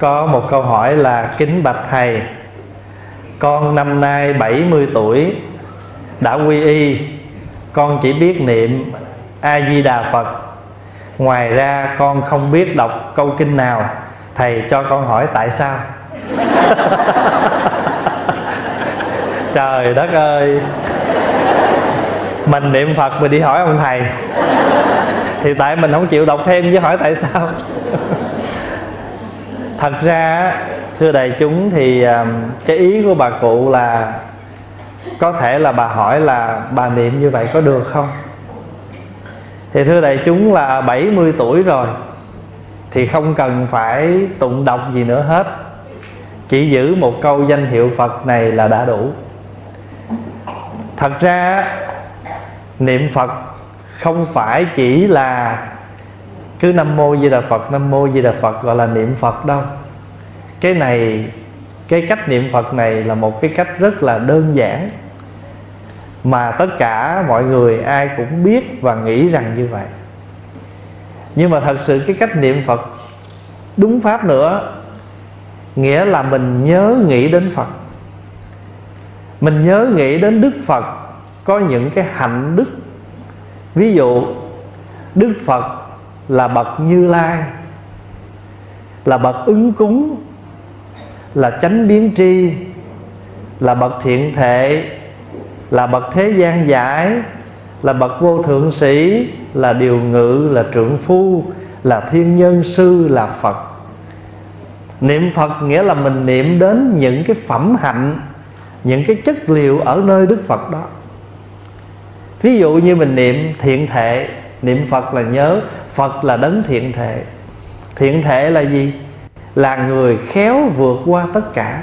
Có một câu hỏi là: kính bạch thầy, con năm nay 70 tuổi, đã quy y, con chỉ biết niệm A Di Đà Phật, ngoài ra con không biết đọc câu kinh nào, thầy cho con hỏi tại sao? Trời đất ơi, mình niệm Phật mình đi hỏi ông thầy thì tại mình không chịu đọc thêm chứ hỏi tại sao. Thật ra thưa đại chúng thì cái ý của bà cụ là có thể là bà hỏi là bà niệm như vậy có được không? Thì thưa đại chúng là 70 tuổi rồi thì không cần phải tụng đọc gì nữa hết, chỉ giữ một câu danh hiệu Phật này là đã đủ. Thật ra niệm Phật không phải chỉ là cứ Nam Mô Di Đà Phật, Nam Mô Di Đà Phật gọi là niệm Phật đâu. Cái này, cái cách niệm Phật này là một cái cách rất là đơn giản, mà tất cả mọi người ai cũng biết và nghĩ rằng như vậy. Nhưng mà thật sự cái cách niệm Phật đúng pháp nữa, nghĩa là mình nhớ nghĩ đến Phật, mình nhớ nghĩ đến Đức Phật có những cái hạnh đức. Ví dụ Đức Phật là bậc Như Lai, là bậc ứng cúng, là chánh biến tri, là bậc thiện thệ, là bậc thế gian giải, là bậc vô thượng sĩ, là điều ngự, là trượng phu, là thiên nhân sư, là Phật. Niệm Phật nghĩa là mình niệm đến những cái phẩm hạnh, những cái chất liệu ở nơi Đức Phật đó. Ví dụ như mình niệm thiện thệ, niệm Phật là nhớ Phật là đấng thiện thệ. Thiện thệ là gì? Là người khéo vượt qua tất cả.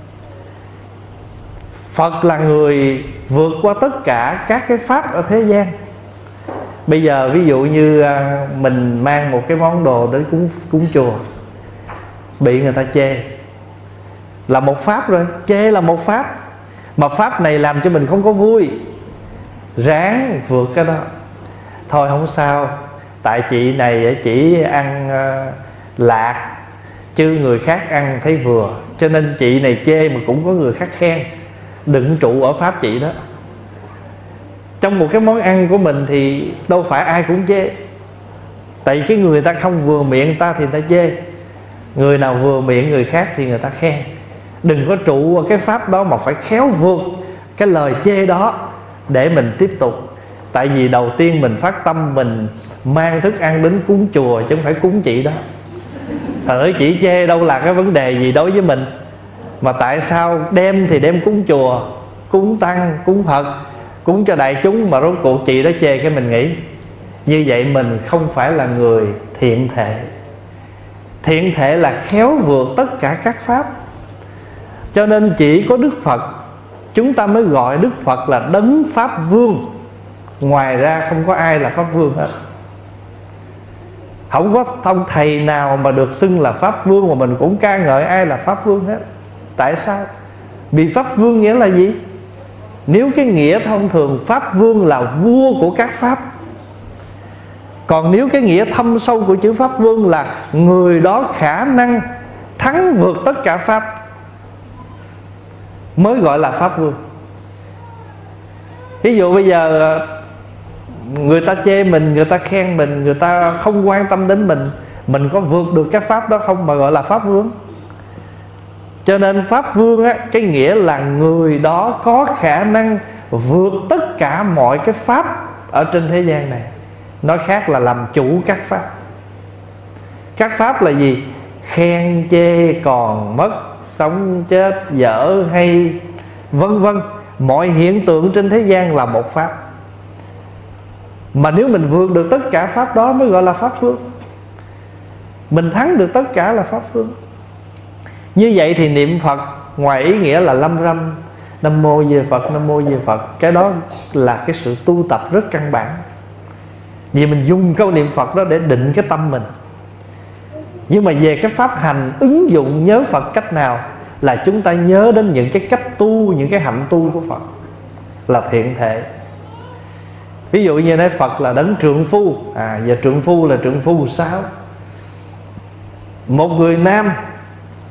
Phật là người vượt qua tất cả các cái pháp ở thế gian. Bây giờ ví dụ như mình mang một cái món đồ đến cúng chùa, bị người ta chê là một pháp rồi, chê là một pháp, mà pháp này làm cho mình không có vui, ráng vượt cái đó. Thôi không sao, tại chị này chỉ ăn lạc chứ người khác ăn thấy vừa, cho nên chị này chê mà cũng có người khác khen. Đừng trụ ở pháp chị đó. Trong một cái món ăn của mình thì đâu phải ai cũng chê, tại vì cái người ta không vừa miệng ta thì ta chê, người nào vừa miệng người khác thì người ta khen. Đừng có trụ vào cái pháp đó mà phải khéo vượt cái lời chê đó để mình tiếp tục. Tại vì đầu tiên mình phát tâm mình mang thức ăn đến cúng chùa chứ không phải cúng chị đó. Thật ơi, chỉ chê đâu là cái vấn đề gì đối với mình, mà tại sao đem thì đem cúng chùa, cúng tăng, cúng Phật, cúng cho đại chúng, mà rốt cuộc chị đó chê cái mình nghĩ. Như vậy mình không phải là người thiện thệ. Thiện thệ là khéo vượt tất cả các pháp. Cho nên chỉ có Đức Phật chúng ta mới gọi Đức Phật là đấng Pháp Vương. Ngoài ra không có ai là Pháp Vương hết. Không có ông thầy nào mà được xưng là Pháp Vương mà mình cũng ca ngợi ai là Pháp Vương hết. Tại sao? Vì Pháp Vương nghĩa là gì? Nếu cái nghĩa thông thường, Pháp Vương là vua của các pháp. Còn nếu cái nghĩa thâm sâu của chữ Pháp Vương là người đó khả năng thắng vượt tất cả pháp, mới gọi là Pháp Vương. Ví dụ bây giờ người ta chê mình, người ta khen mình, người ta không quan tâm đến mình có vượt được cái pháp đó không mà gọi là Pháp Vương. Cho nên Pháp Vương á, cái nghĩa là người đó có khả năng vượt tất cả mọi cái pháp ở trên thế gian này. Nói khác là làm chủ các pháp. Các pháp là gì? Khen chê còn mất, sống chết dở hay, vân vân. Mọi hiện tượng trên thế gian là một pháp. Mà nếu mình vượt được tất cả pháp đó mới gọi là Pháp Vương. Mình thắng được tất cả là Pháp Vương. Như vậy thì niệm Phật ngoài ý nghĩa là lâm râm Nam Mô Di Đà Phật, Nam Mô Di Đà Phật, cái đó là cái sự tu tập rất căn bản. Vì mình dùng câu niệm Phật đó để định cái tâm mình. Nhưng mà về cái pháp hành ứng dụng nhớ Phật cách nào là chúng ta nhớ đến những cái cách tu, những cái hạnh tu của Phật là thiện thệ. Ví dụ như nói Phật là đấng trượng phu. Giờ trượng phu là trượng phu sao? Một người nam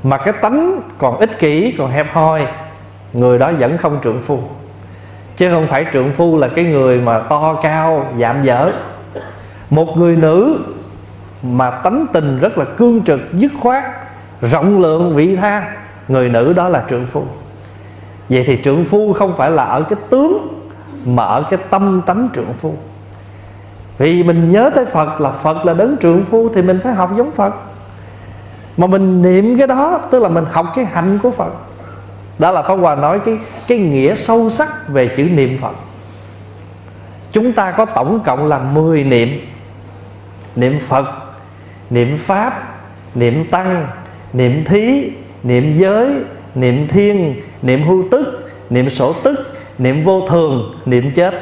mà cái tánh còn ích kỷ, còn hẹp hòi, người đó vẫn không trượng phu. Chứ không phải trượng phu là cái người mà to cao dạm dở. Một người nữ mà tánh tình rất là cương trực, dứt khoát, rộng lượng, vị tha, người nữ đó là trượng phu. Vậy thì trượng phu không phải là ở cái tướng, mà ở cái tâm tánh trượng phu. Vì mình nhớ tới Phật là đấng trượng phu, thì mình phải học giống Phật. Mà mình niệm cái đó, tức là mình học cái hạnh của Phật. Đó là Pháp Hòa nói cái nghĩa sâu sắc về chữ niệm Phật. Chúng ta có tổng cộng là 10 niệm. Niệm Phật, niệm Pháp, niệm Tăng, niệm Thí, niệm Giới, niệm Thiên, niệm Hưu Tức, niệm Sổ Tức, niệm Vô Thường, niệm Chết.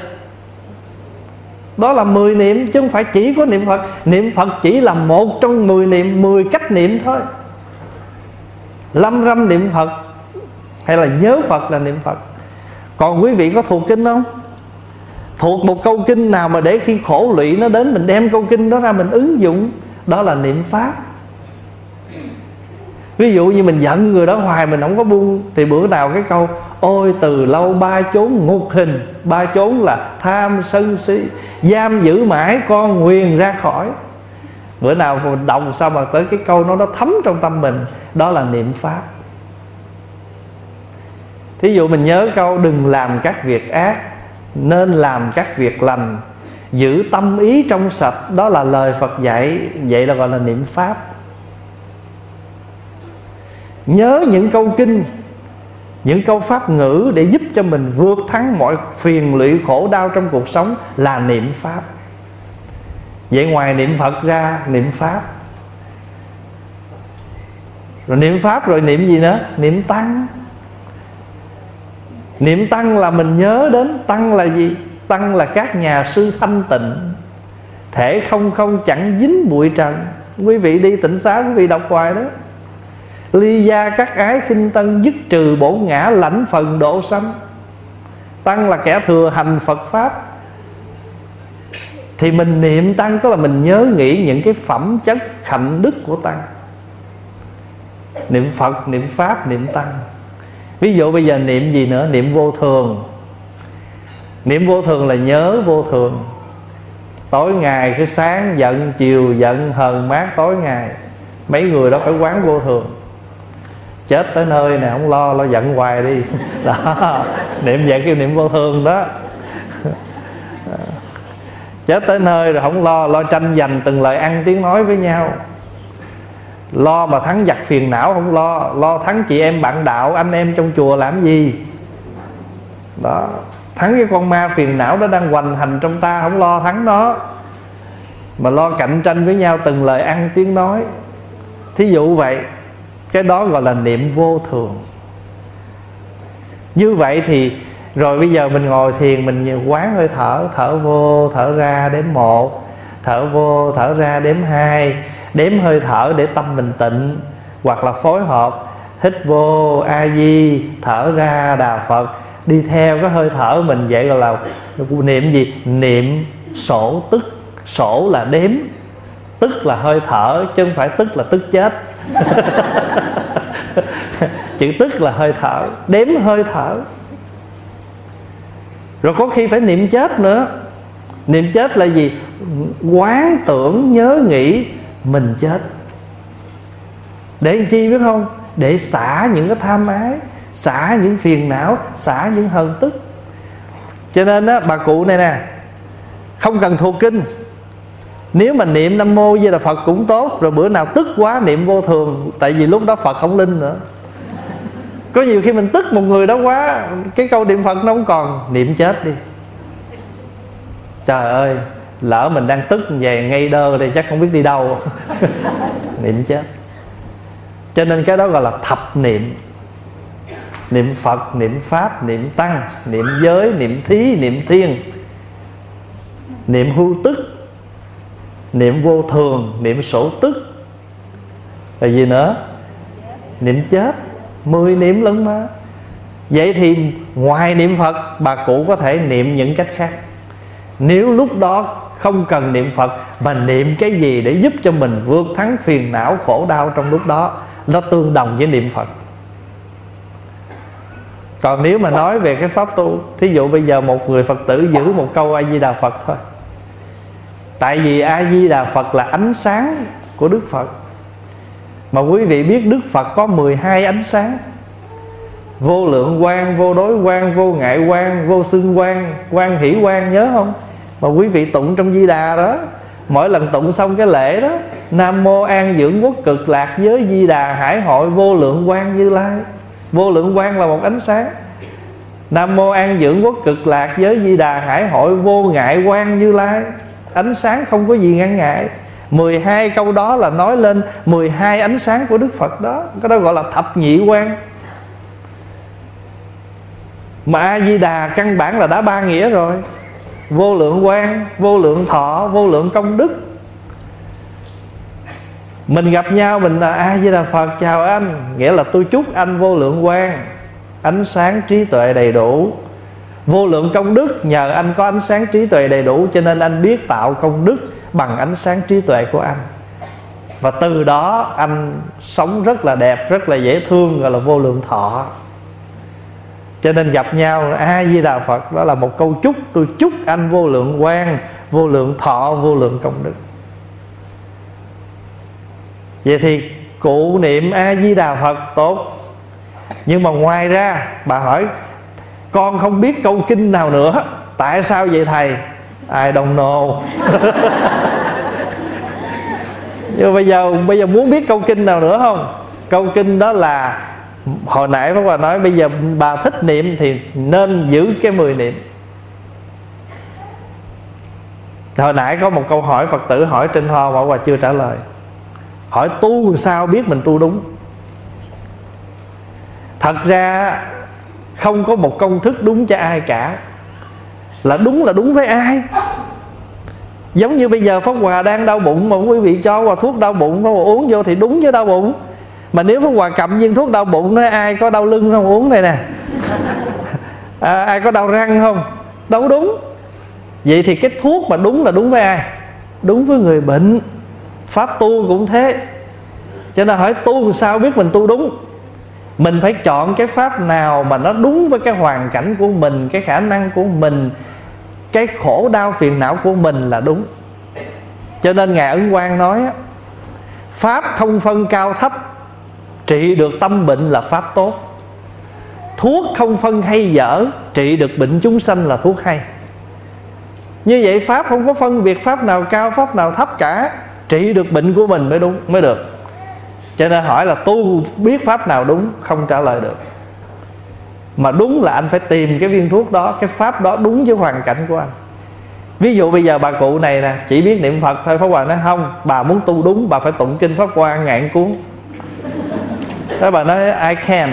Đó là 10 niệm, chứ không phải chỉ có niệm Phật. Niệm Phật chỉ là một trong 10 niệm, 10 cách niệm thôi. Lâm râm niệm Phật hay là nhớ Phật là niệm Phật. Còn quý vị có thuộc kinh không? Thuộc một câu kinh nào mà để khi khổ lụy nó đến, mình đem câu kinh đó ra mình ứng dụng, đó là niệm Pháp. Ví dụ như mình giận người đó hoài mình không có buông, thì bữa nào cái câu ôi từ lâu ba chốn ngục hình. Ba chốn là tham sân si, giam giữ mãi con nguyền ra khỏi. Bữa nào mình đọc sao mà tới cái câu nó thấm trong tâm mình, đó là niệm Pháp. Thí dụ mình nhớ câu đừng làm các việc ác, nên làm các việc lành, giữ tâm ý trong sạch, đó là lời Phật dạy. Vậy là gọi là niệm Pháp. Nhớ những câu kinh, những câu pháp ngữ để giúp cho mình vượt thắng mọi phiền lụy khổ đau trong cuộc sống là niệm Pháp. Vậy ngoài niệm Phật ra, niệm Pháp. Rồi niệm Pháp rồi niệm gì nữa? Niệm Tăng. Niệm Tăng là mình nhớ đến Tăng là gì? Tăng là các nhà sư thanh tịnh, thể không không chẳng dính bụi trần. Quý vị đi tịnh xá, quý vị đọc hoài đó. Ly gia các ái khinh tân, dứt trừ bổn ngã, lãnh phần độ sanh. Tăng là kẻ thừa hành Phật Pháp. Thì mình niệm Tăng tức là mình nhớ nghĩ những cái phẩm chất hạnh đức của Tăng. Niệm Phật, niệm Pháp, niệm Tăng. Ví dụ bây giờ niệm gì nữa? Niệm Vô Thường. Niệm Vô Thường là nhớ vô thường. Tối ngày cứ sáng giận, chiều giận, hờn mát tối ngày. Mấy người đó phải quán vô thường. Chết tới nơi này không lo giận hoài đi. Đó, niệm vậy kêu niệm vô thường đó. Chết tới nơi rồi không lo tranh giành từng lời ăn tiếng nói với nhau. Lo mà thắng giặc phiền não không lo thắng chị em bạn đạo, anh em trong chùa làm gì. Đó, thắng cái con ma phiền não đó đang hoành hành trong ta, không lo thắng nó, mà lo cạnh tranh với nhau từng lời ăn tiếng nói. Thí dụ vậy, cái đó gọi là niệm vô thường. Như vậy thì rồi bây giờ mình ngồi thiền, mình quán hơi thở, thở vô thở ra đếm 1, thở vô thở ra đếm 2, đếm hơi thở để tâm mình tịnh. Hoặc là phối hợp hít vô A Di, thở ra Đà Phật, đi theo cái hơi thở mình. Vậy gọi là niệm gì? Niệm sổ tức. Sổ là đếm, tức là hơi thở, chứ không phải tức là tức chết. Chữ tức là hơi thở, đếm hơi thở. Rồi có khi phải niệm chết nữa. Niệm chết là gì? Quán tưởng nhớ nghĩ mình chết. Để làm chi biết không? Để xả những cái tham ái, xả những phiền não, xả những hờn tức. Cho nên á, bà cụ này nè, không cần thuộc kinh. Nếu mà niệm Nam Mô Di Đà Phật cũng tốt. Rồi bữa nào tức quá niệm vô thường. Tại vì lúc đó Phật không linh nữa. Có nhiều khi mình tức một người đó quá, cái câu niệm Phật nó không còn, niệm chết đi. Trời ơi, lỡ mình đang tức về ngay đơ thì chắc không biết đi đâu. Niệm chết. Cho nên cái đó gọi là thập niệm. Niệm Phật, niệm Pháp, niệm Tăng, niệm Giới, niệm Thí, niệm Thiên, niệm Hưu Tức, niệm Vô Thường, niệm Sổ Tức. Là gì nữa? Niệm chết. 10 niệm lận mà. Vậy thì ngoài niệm Phật, bà cụ có thể niệm những cách khác. Nếu lúc đó không cần niệm Phật, mà niệm cái gì để giúp cho mình vượt thắng phiền não khổ đau trong lúc đó, nó tương đồng với niệm Phật. Còn nếu mà nói về cái pháp tu, thí dụ bây giờ một người Phật tử giữ một câu A Di Đà Phật thôi. Tại vì A Di Đà Phật là ánh sáng của Đức Phật. Mà quý vị biết Đức Phật có 12 ánh sáng: vô lượng quang, vô đối quang, vô ngại quang, vô xưng quang, quang hỷ quang, nhớ không? Mà quý vị tụng trong Di Đà đó, mỗi lần tụng xong cái lễ đó: Nam mô an dưỡng quốc cực lạc giới Di Đà hải hội vô lượng quang Như Lai. Vô lượng quang là một ánh sáng. Nam mô an dưỡng quốc cực lạc giới Di Đà hải hội vô ngại quang Như Lai, ánh sáng không có gì ngăn ngại. 12 câu đó là nói lên 12 ánh sáng của Đức Phật đó. Cái đó gọi là thập nhị quang. Mà A Di Đà căn bản là đã 3 nghĩa rồi: vô lượng quang, vô lượng thọ, vô lượng công đức. Mình gặp nhau mình là A Di Đà Phật chào anh, nghĩa là tôi chúc anh vô lượng quang, ánh sáng trí tuệ đầy đủ. Vô lượng công đức, nhờ anh có ánh sáng trí tuệ đầy đủ cho nên anh biết tạo công đức bằng ánh sáng trí tuệ của anh. Và từ đó anh sống rất là đẹp, rất là dễ thương, gọi là vô lượng thọ. Cho nên gặp nhau A Di Đà Phật đó là một câu chúc: tôi chúc anh vô lượng quang, vô lượng thọ, vô lượng công đức. Vậy thì cụ niệm A Di Đà Phật tốt. Nhưng mà ngoài ra bà hỏi: con không biết câu kinh nào nữa, tại sao vậy thầy? I don't know. Nhưng bây giờ muốn biết câu kinh nào nữa không? Câu kinh đó là hồi nãy Pháp Hòa nói, bây giờ bà thích niệm thì nên giữ cái 10 niệm. Hồi nãy có một câu hỏi Phật tử hỏi trên Hoa, Pháp Hòa chưa trả lời. Hỏi tu sao biết mình tu đúng? Thật ra không có một công thức đúng cho ai cả. Là đúng với ai. Giống như bây giờ Pháp Hòa đang đau bụng mà quý vị cho Hòa thuốc đau bụng, Pháp Hòa uống vô thì đúng với đau bụng. Mà nếu Pháp Hòa cầm viên thuốc đau bụng, nói ai có đau lưng không uống này nè, ai có đau răng không, đâu đúng. Vậy thì cái thuốc mà đúng là đúng với ai? Đúng với người bệnh. Pháp tu cũng thế. Cho nên hỏi tu sao biết mình tu đúng? Mình phải chọn cái pháp nào mà nó đúng với cái hoàn cảnh của mình, cái khả năng của mình, cái khổ đau phiền não của mình là đúng. Cho nên Ngài Ấn Quang nói: pháp không phân cao thấp, trị được tâm bệnh là pháp tốt. Thuốc không phân hay dở, trị được bệnh chúng sanh là thuốc hay. Như vậy pháp không có phân biệt pháp nào cao, pháp nào thấp cả. Trị được bệnh của mình mới đúng, mới được. Cho nên hỏi là tu biết pháp nào đúng, không trả lời được. Mà đúng là anh phải tìm cái viên thuốc đó, cái pháp đó đúng với hoàn cảnh của anh. Ví dụ bây giờ bà cụ này nè, chỉ biết niệm Phật thôi. Pháp Hòa nói không, bà muốn tu đúng, bà phải tụng kinh Pháp Hoa ngàn cuốn. Thế bà nói I can't.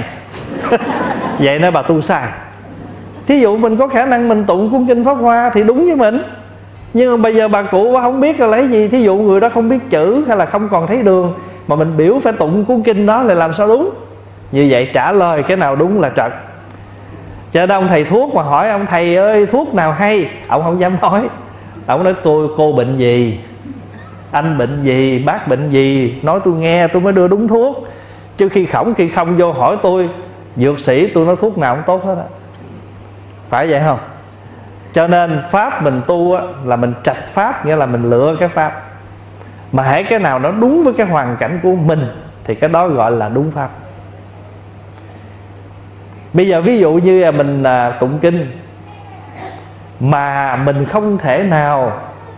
Vậy nói bà tu sai. Thí dụ mình có khả năng mình tụng cuốn kinh Pháp Hoa thì đúng với mình. Nhưng mà bây giờ bà cụ bà không biết là lấy gì. Thí dụ người đó không biết chữ hay là không còn thấy đường, mà mình biểu phải tụng cuốn kinh đó là làm sao đúng? Như vậy trả lời cái nào đúng là trật. Cho nên ông thầy thuốc mà hỏi ông thầy ơi thuốc nào hay, ông không dám nói. Ông nói cô bệnh gì, anh bệnh gì, bác bệnh gì, nói tôi nghe tôi mới đưa đúng thuốc. Chứ khi không vô hỏi tôi dược sĩ, tôi nói thuốc nào cũng tốt hết á. Phải vậy không? Cho nên pháp mình tu á, là mình trạch pháp, nghĩa là mình lựa cái pháp. Mà hễ cái nào nó đúng với cái hoàn cảnh của mình thì cái đó gọi là đúng pháp. Bây giờ ví dụ như là mình tụng kinh mà mình không thể nào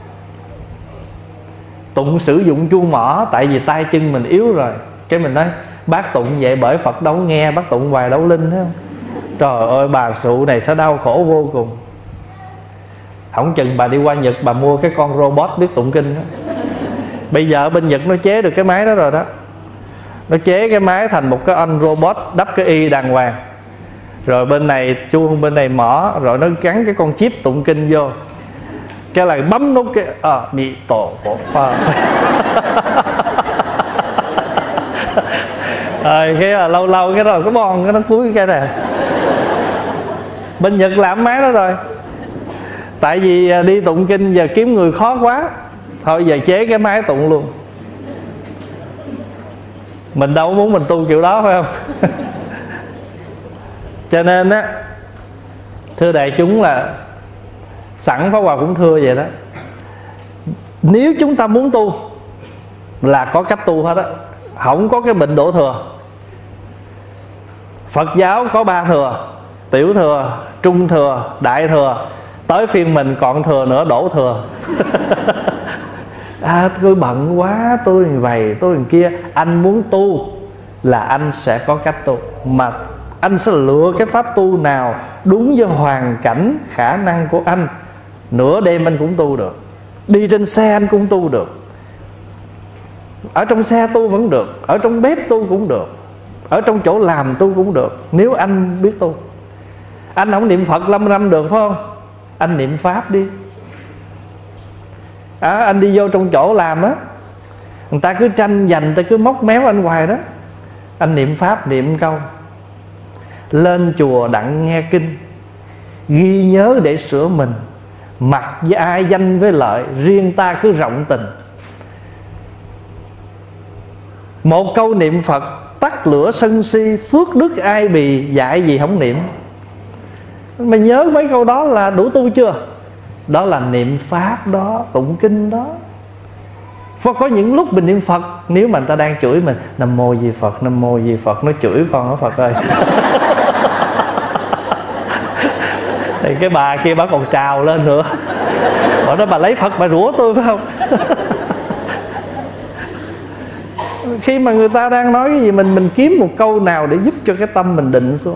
tụng sử dụng chuông mỏ, tại vì tay chân mình yếu rồi. Cái mình nói bác tụng vậy bởi Phật đâu nghe, bác tụng hoài đâu linh, thấy không? Trời ơi bà sụ này sẽ đau khổ vô cùng. Không chừng bà đi qua Nhật bà mua cái con robot biết tụng kinh đó. Bây giờ bên Nhật nó chế được cái máy đó rồi đó. Nó chế cái máy thành một cái anh robot đắp cái y đàng hoàng. Rồi bên này chuông, bên này mỏ, rồi nó gắn cái con chip tụng kinh vô. Cái là bấm nút cái bị tổ rồi cái là lâu lâu cái rồi cái bon cái nó cuối cái này. Bên Nhật làm máy đó rồi. Tại vì đi tụng kinh giờ kiếm người khó quá, thôi giờ chế cái máy tụng luôn. Mình đâu muốn mình tu kiểu đó, phải không? Cho nên á, thưa đại chúng, là sẵn Pháp Hòa cũng thưa vậy đó, nếu chúng ta muốn tu là có cách tu hết á, không có cái bệnh đổ thừa. Phật giáo có 3 thừa: tiểu thừa, trung thừa, đại thừa. Tới phiên mình còn thừa nữa, đổ thừa. Tôi bận quá, tôi như vậy, tôi như kia. Anh muốn tu là anh sẽ có cách tu, mà anh sẽ lựa cái pháp tu nào đúng với hoàn cảnh, khả năng của anh. Nửa đêm anh cũng tu được, đi trên xe anh cũng tu được, ở trong xe tu vẫn được, ở trong bếp tu cũng được, ở trong chỗ làm tu cũng được, nếu anh biết tu. Anh không niệm Phật 5 năm được, phải không? Anh niệm Pháp đi. Anh đi vô trong chỗ làm á, người ta cứ tranh giành, người ta cứ móc méo anh hoài đó. Anh niệm Pháp, niệm câu: lên chùa đặng nghe kinh, ghi nhớ để sửa mình, mặc với ai danh với lợi, riêng ta cứ rộng tình. Một câu niệm Phật tắt lửa sân si, phước đức ai bì, dạy gì không niệm. Mày nhớ mấy câu đó là đủ tu chưa? Đó là niệm Pháp đó, tụng kinh đó. Có những lúc mình niệm Phật, nếu mà người ta đang chửi mình: Nam Mô Di Phật, Nam Mô Di Phật, nó chửi con đó Phật ơi. Thì cái bà kia bà còn trào lên nữa, bà nói: bà lấy Phật bà rủa tôi, phải không? Khi mà người ta đang nói cái gì, mình kiếm một câu nào để giúp cho cái tâm mình định xuống.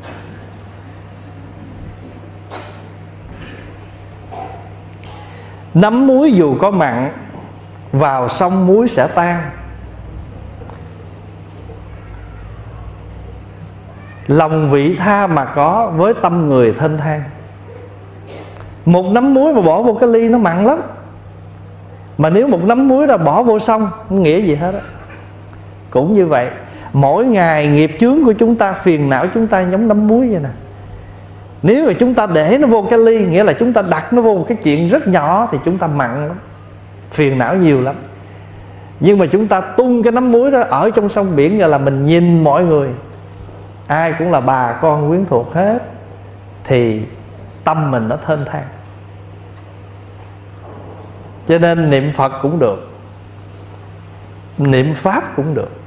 Nắm muối dù có mặn, vào sông muối sẽ tan. Lòng vị tha mà có, với tâm người thênh thang. Một nắm muối mà bỏ vô cái ly nó mặn lắm, mà nếu một nắm muối là bỏ vô sông, không nghĩa gì hết á. Cũng như vậy, mỗi ngày nghiệp chướng của chúng ta, phiền não chúng ta giống nắm muối vậy nè. Nếu mà chúng ta để nó vô cái ly, nghĩa là chúng ta đặt nó vô một cái chuyện rất nhỏ, thì chúng ta mặn lắm, phiền não nhiều lắm. Nhưng mà chúng ta tung cái nắm muối đó ở trong sông biển, như là mình nhìn mọi người ai cũng là bà con quyến thuộc hết, thì tâm mình nó thênh thang. Cho nên niệm Phật cũng được, niệm Pháp cũng được.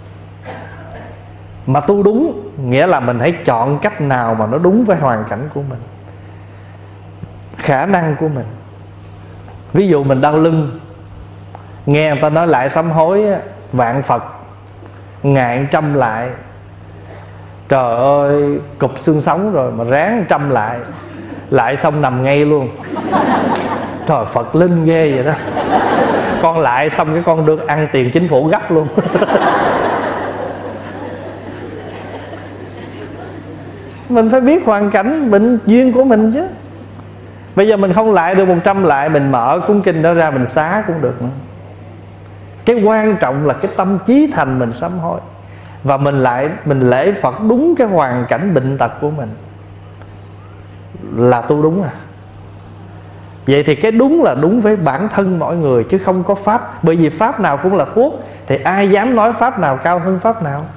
Mà tu đúng, nghĩa là mình hãy chọn cách nào mà nó đúng với hoàn cảnh của mình, khả năng của mình. Ví dụ mình đau lưng, nghe người ta nói lại sám hối vạn Phật, ngàn trăm lại. Trời ơi, cụp xương sống rồi mà ráng trăm lại, lại xong nằm ngay luôn. Trời, Phật linh ghê vậy đó. Con lại xong cái con được ăn tiền chính phủ gấp luôn. Mình phải biết hoàn cảnh bệnh duyên của mình chứ. Bây giờ mình không lại được 100 lại, mình mở cuốn kinh đó ra mình xá cũng được nữa. Cái quan trọng là cái tâm chí thành mình sám hối, và mình lễ Phật đúng cái hoàn cảnh bệnh tật của mình, là tu đúng à. Vậy thì cái đúng là đúng với bản thân mọi người, chứ không có pháp. Bởi vì pháp nào cũng là thuốc, thì ai dám nói pháp nào cao hơn pháp nào.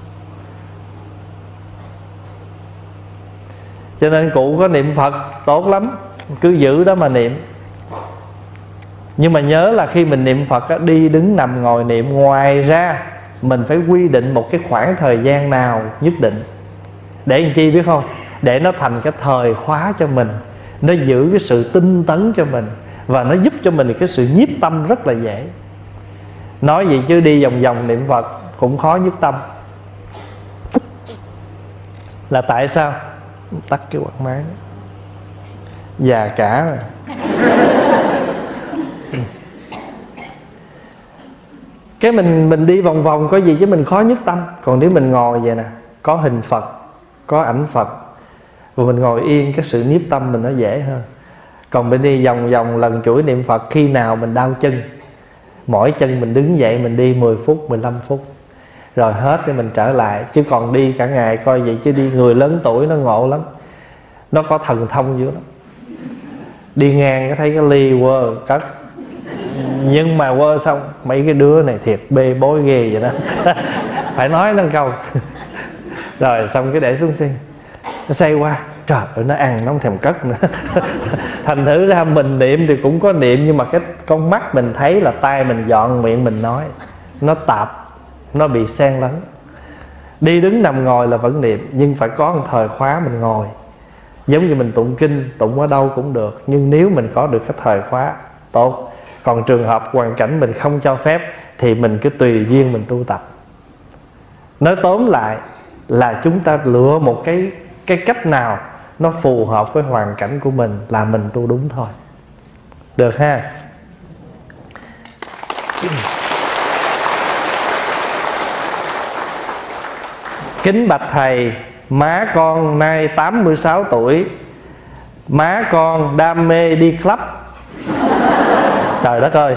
Cho nên cụ có niệm Phật tốt lắm, cứ giữ đó mà niệm. Nhưng mà nhớ là khi mình niệm Phật á, đi đứng nằm ngồi niệm. Ngoài ra mình phải quy định một cái khoảng thời gian nào nhất định. Để làm chi biết không? Để nó thành cái thời khóa cho mình, nó giữ cái sự tinh tấn cho mình, và nó giúp cho mình cái sự nhiếp tâm rất là dễ. Nói gì chứ đi vòng vòng niệm Phật cũng khó nhiếp tâm. Là tại sao? Tắt cái quạt máy, già cả rồi. Cái mình đi vòng vòng có gì chứ mình khó nhất tâm. Còn nếu mình ngồi vậy nè, có hình Phật, có ảnh Phật, và mình ngồi yên, cái sự nhiếp tâm mình nó dễ hơn. Còn mình đi vòng vòng lần chuỗi niệm Phật, khi nào mình đau chân, mỗi chân mình đứng dậy mình đi 10 phút, 15 phút, rồi hết thì mình trở lại. Chứ còn đi cả ngày coi vậy chứ đi, người lớn tuổi nó ngộ lắm, nó có thần thông dữ lắm. Đi ngang cái thấy cái ly quơ cất, nhưng mà quơ xong mấy cái đứa này thiệt bê bối ghê vậy đó. phải nói nó câu. Rồi xong cái để xuống xe, nó say qua, trời ơi nó ăn nó không thèm cất nữa. Thành thử ra mình niệm thì cũng có niệm, nhưng mà cái con mắt mình thấy là tay mình dọn, miệng mình nói, nó tạp, nó bị xen lẫn. Đi đứng nằm ngồi là vẫn niệm, nhưng phải có một thời khóa mình ngồi. Giống như mình tụng kinh, tụng ở đâu cũng được, nhưng nếu mình có được cái thời khóa tốt. Còn trường hợp hoàn cảnh mình không cho phép thì mình cứ tùy duyên mình tu tập. Nói tóm lại là chúng ta lựa một cái cách nào nó phù hợp với hoàn cảnh của mình là mình tu đúng thôi. Được ha? Kính bạch thầy, má con nay 86 tuổi, má con đam mê đi club. Trời đất ơi,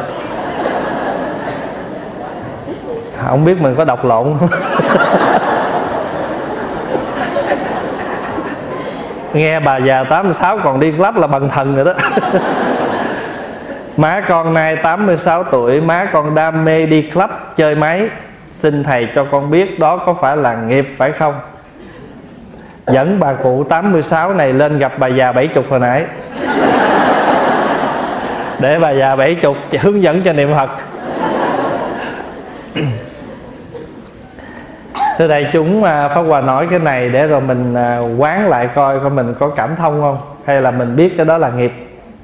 không biết mình có đọc lộn không? Nghe bà già 86 còn đi club là bằng thần rồi đó. Má con nay 86 tuổi, má con đam mê đi club chơi máy. Xin thầy cho con biết đó có phải là nghiệp phải không? Dẫn bà cụ 86 này lên gặp bà già 70 hồi nãy, để bà già 70 hướng dẫn cho niệm Phật. Thưa đại chúng, Pháp Hòa nói cái này để rồi mình quán lại coi mình có cảm thông không, hay là mình biết cái đó là nghiệp.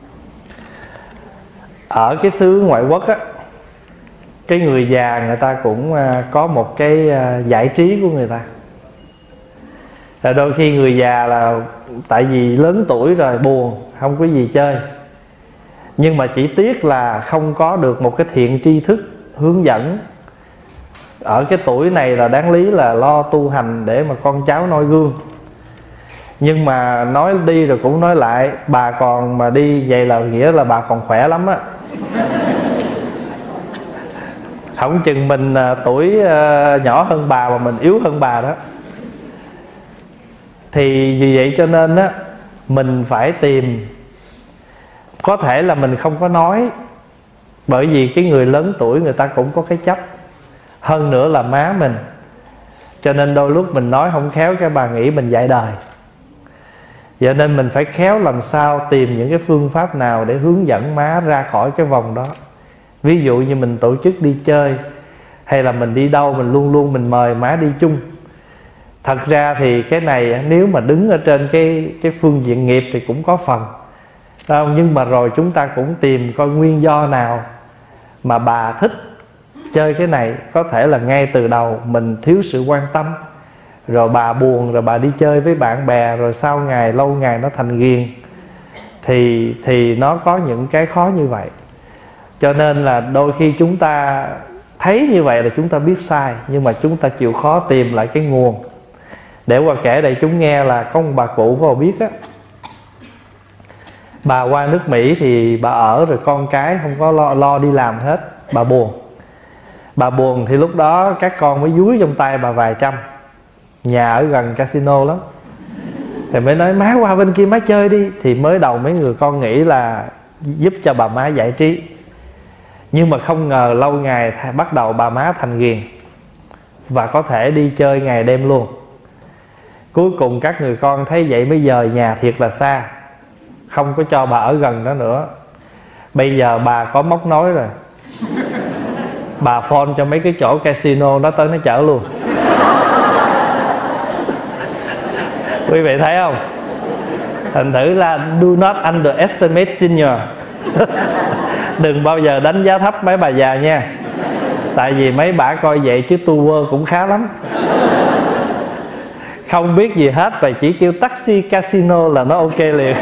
Ở cái xứ ngoại quốc á, cái người già người ta cũng có một cái giải trí của người ta. Rồi đôi khi người già là tại vì lớn tuổi rồi buồn, không có gì chơi, nhưng mà chỉ tiếc là không có được một cái thiện tri thức hướng dẫn. Ở cái tuổi này là đáng lý là lo tu hành để mà con cháu noi gương. Nhưng mà nói đi rồi cũng nói lại, bà còn mà đi vậy là nghĩa là bà còn khỏe lắm á. Không chừng mình tuổi nhỏ hơn bà mà mình yếu hơn bà đó. Thì vì vậy cho nên á, mình phải tìm. Có thể là mình không có nói, bởi vì cái người lớn tuổi người ta cũng có cái chấp. Hơn nữa là má mình, cho nên đôi lúc mình nói không khéo cái bà nghĩ mình dạy đời. Vậy nên mình phải khéo làm sao tìm những cái phương pháp nào để hướng dẫn má ra khỏi cái vòng đó. Ví dụ như mình tổ chức đi chơi, hay là mình đi đâu mình luôn luôn mình mời má đi chung. Thật ra thì cái này nếu mà đứng ở trên cái phương diện nghiệp thì cũng có phần. Nhưng mà rồi chúng ta cũng tìm coi nguyên do nào mà bà thích chơi cái này. Có thể là ngay từ đầu mình thiếu sự quan tâm, rồi bà buồn, rồi bà đi chơi với bạn bè, rồi sau lâu ngày nó thành ghiền. Thì nó có những cái khó như vậy. Cho nên là đôi khi chúng ta thấy như vậy là chúng ta biết sai, nhưng mà chúng ta chịu khó tìm lại cái nguồn. Để qua kể đây chúng nghe là có một bà cụ vào biết á, bà qua nước Mỹ thì bà ở rồi con cái không có lo đi làm hết. Bà buồn. Bà buồn thì lúc đó các con mới dúi trong tay bà vài trăm. Nhà ở gần casino lắm, thì mới nói má qua bên kia má chơi đi. Thì mới đầu mấy người con nghĩ là giúp cho bà má giải trí, nhưng mà không ngờ lâu ngày bắt đầu bà má thành ghiền, và có thể đi chơi ngày đêm luôn. Cuối cùng các người con thấy vậy mới dời nhà thiệt là xa, không có cho bà ở gần đó nữa. Bây giờ bà có móc nối rồi, bà phone cho mấy cái chỗ casino nó tới nó chở luôn. Quý vị thấy không? Thành thử là do not underestimate senior. Đừng bao giờ đánh giá thấp mấy bà già nha. Tại vì mấy bà coi vậy chứ tour cũng khá lắm. Không biết gì hết và chỉ kêu taxi casino là nó ok liền.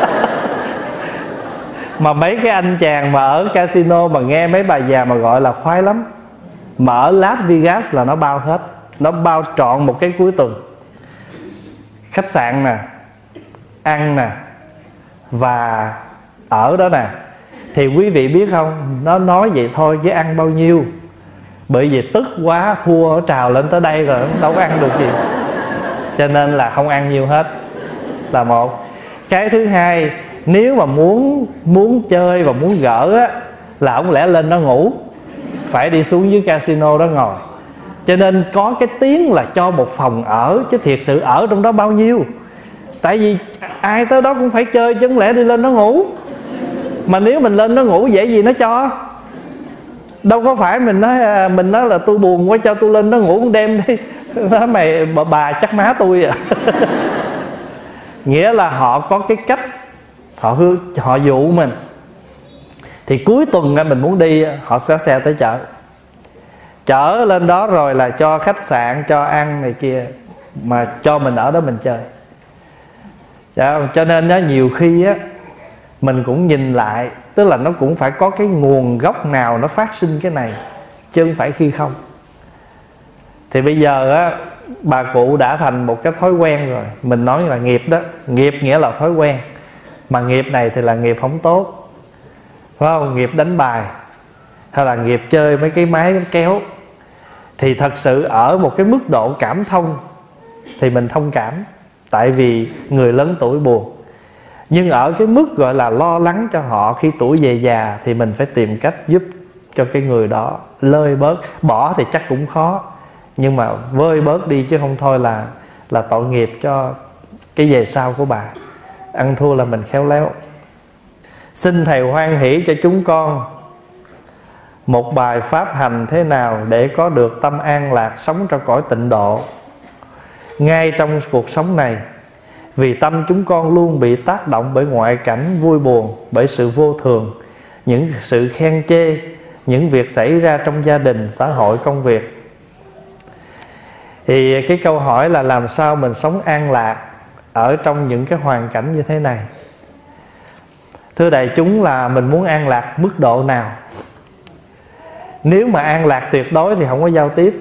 Mà mấy cái anh chàng mà ở casino mà nghe mấy bà già mà gọi là khoái lắm. Mà ở Las Vegas là nó bao hết. Nó bao trọn một cái cuối tuần. Khách sạn nè, ăn nè, và ở đó nè. Thì quý vị biết không, nó nói vậy thôi chứ ăn bao nhiêu. Bởi vì tức quá, thua trào lên tới đây rồi, đâu có ăn được gì. Cho nên là không ăn nhiều hết, là một. Cái thứ hai, nếu mà muốn chơi và muốn gỡ á, là không lẽ lên đó ngủ, phải đi xuống dưới casino đó ngồi. Cho nên có cái tiếng là cho một phòng ở, chứ thiệt sự ở trong đó bao nhiêu. Tại vì ai tới đó cũng phải chơi, chứ không lẽ đi lên đó ngủ. Mà nếu mình lên đó ngủ dễ gì nó cho. Đâu có phải mình nói là tôi buồn quá cho tôi lên đó ngủ một đêm đi. Nói mày bà chắc má tôi à. Nghĩa là họ có cái cách, họ dụ mình. Thì cuối tuần mình muốn đi, họ sẽ xe tới chợ, chở lên đó rồi là cho khách sạn, cho ăn này kia, mà cho mình ở đó mình chơi. Cho nên đó, nhiều khi á, mình cũng nhìn lại, tức là nó cũng phải có cái nguồn gốc nào nó phát sinh cái này, chứ không phải khi không. Thì bây giờ á, bà cụ đã thành một cái thói quen rồi. Mình nói là nghiệp đó, nghiệp nghĩa là thói quen. Mà nghiệp này thì là nghiệp không tốt, phải không? Nghiệp đánh bài, hay là nghiệp chơi mấy cái máy kéo. Thì thật sự ở một cái mức độ cảm thông thì mình thông cảm, tại vì người lớn tuổi buồn. Nhưng ở cái mức gọi là lo lắng cho họ khi tuổi về già, thì mình phải tìm cách giúp cho cái người đó lơi bớt. Bỏ thì chắc cũng khó, nhưng mà vơi bớt đi, chứ không thôi là tội nghiệp cho cái về sau của bà. Ăn thua là mình khéo léo. Xin Thầy hoan hỷ cho chúng con một bài pháp hành thế nào để có được tâm an lạc, sống trong cõi tịnh độ ngay trong cuộc sống này. Vì tâm chúng con luôn bị tác động bởi ngoại cảnh vui buồn, bởi sự vô thường, những sự khen chê, những việc xảy ra trong gia đình, xã hội, công việc. Thì cái câu hỏi là làm sao mình sống an lạc ở trong những cái hoàn cảnh như thế này. Thưa đại chúng, là mình muốn an lạc mức độ nào? Nếu mà an lạc tuyệt đối thì không có giao tiếp.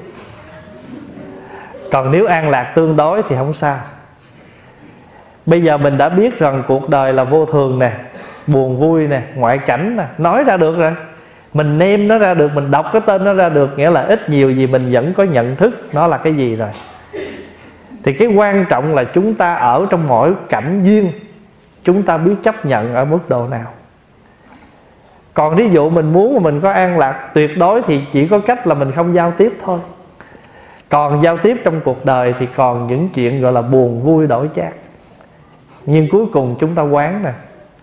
Còn nếu an lạc tương đối thì không sao. Bây giờ mình đã biết rằng cuộc đời là vô thường nè, buồn vui nè, ngoại cảnh nè, nói ra được rồi. Mình nêm nó ra được, mình đọc cái tên nó ra được, nghĩa là ít nhiều gì mình vẫn có nhận thức nó là cái gì rồi. Thì cái quan trọng là chúng ta ở trong mỗi cảnh duyên, chúng ta biết chấp nhận ở mức độ nào. Còn ví dụ mình muốn mà mình có an lạc tuyệt đối thì chỉ có cách là mình không giao tiếp thôi. Còn giao tiếp trong cuộc đời thì còn những chuyện gọi là buồn vui đổi chác. Nhưng cuối cùng chúng ta quán nè,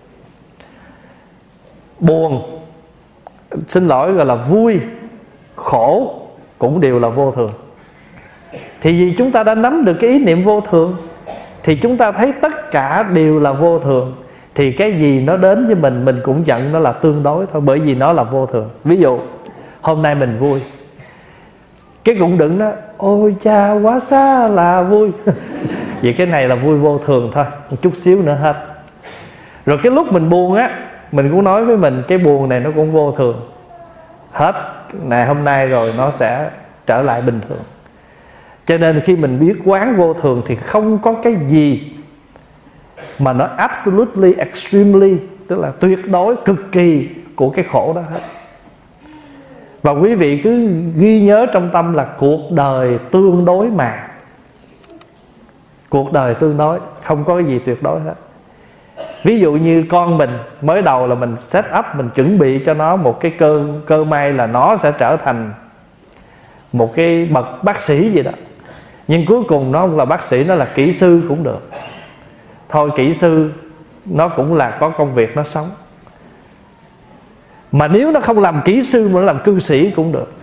buồn, xin lỗi, gọi là vui, khổ cũng đều là vô thường. Thì vì chúng ta đã nắm được cái ý niệm vô thường, thì chúng ta thấy tất cả đều là vô thường, thì cái gì nó đến với mình cũng nhận nó là tương đối thôi, bởi vì nó là vô thường. Ví dụ hôm nay mình vui, cái cũng đừng nói ôi cha quá xa là vui. Vì cái này là vui vô thường thôi, một chút xíu nữa hết. Rồi cái lúc mình buồn á, mình cũng nói với mình cái buồn này nó cũng vô thường, hết này hôm nay rồi nó sẽ trở lại bình thường. Cho nên khi mình biết quán vô thường thì không có cái gì mà nó absolutely, extremely, tức là tuyệt đối, cực kỳ của cái khổ đó hết. Và quý vị cứ ghi nhớ trong tâm là cuộc đời tương đối mà. Cuộc đời tương đối, không có cái gì tuyệt đối hết. Ví dụ như con mình, mới đầu là mình set up, mình chuẩn bị cho nó một cái cơ may là nó sẽ trở thành một cái bậc bác sĩ gì đó. Nhưng cuối cùng nó không là bác sĩ, nó là kỹ sư cũng được. Thôi kỹ sư nó cũng là có công việc nó sống. Mà nếu nó không làm kỹ sư mà nó làm cư sĩ cũng được.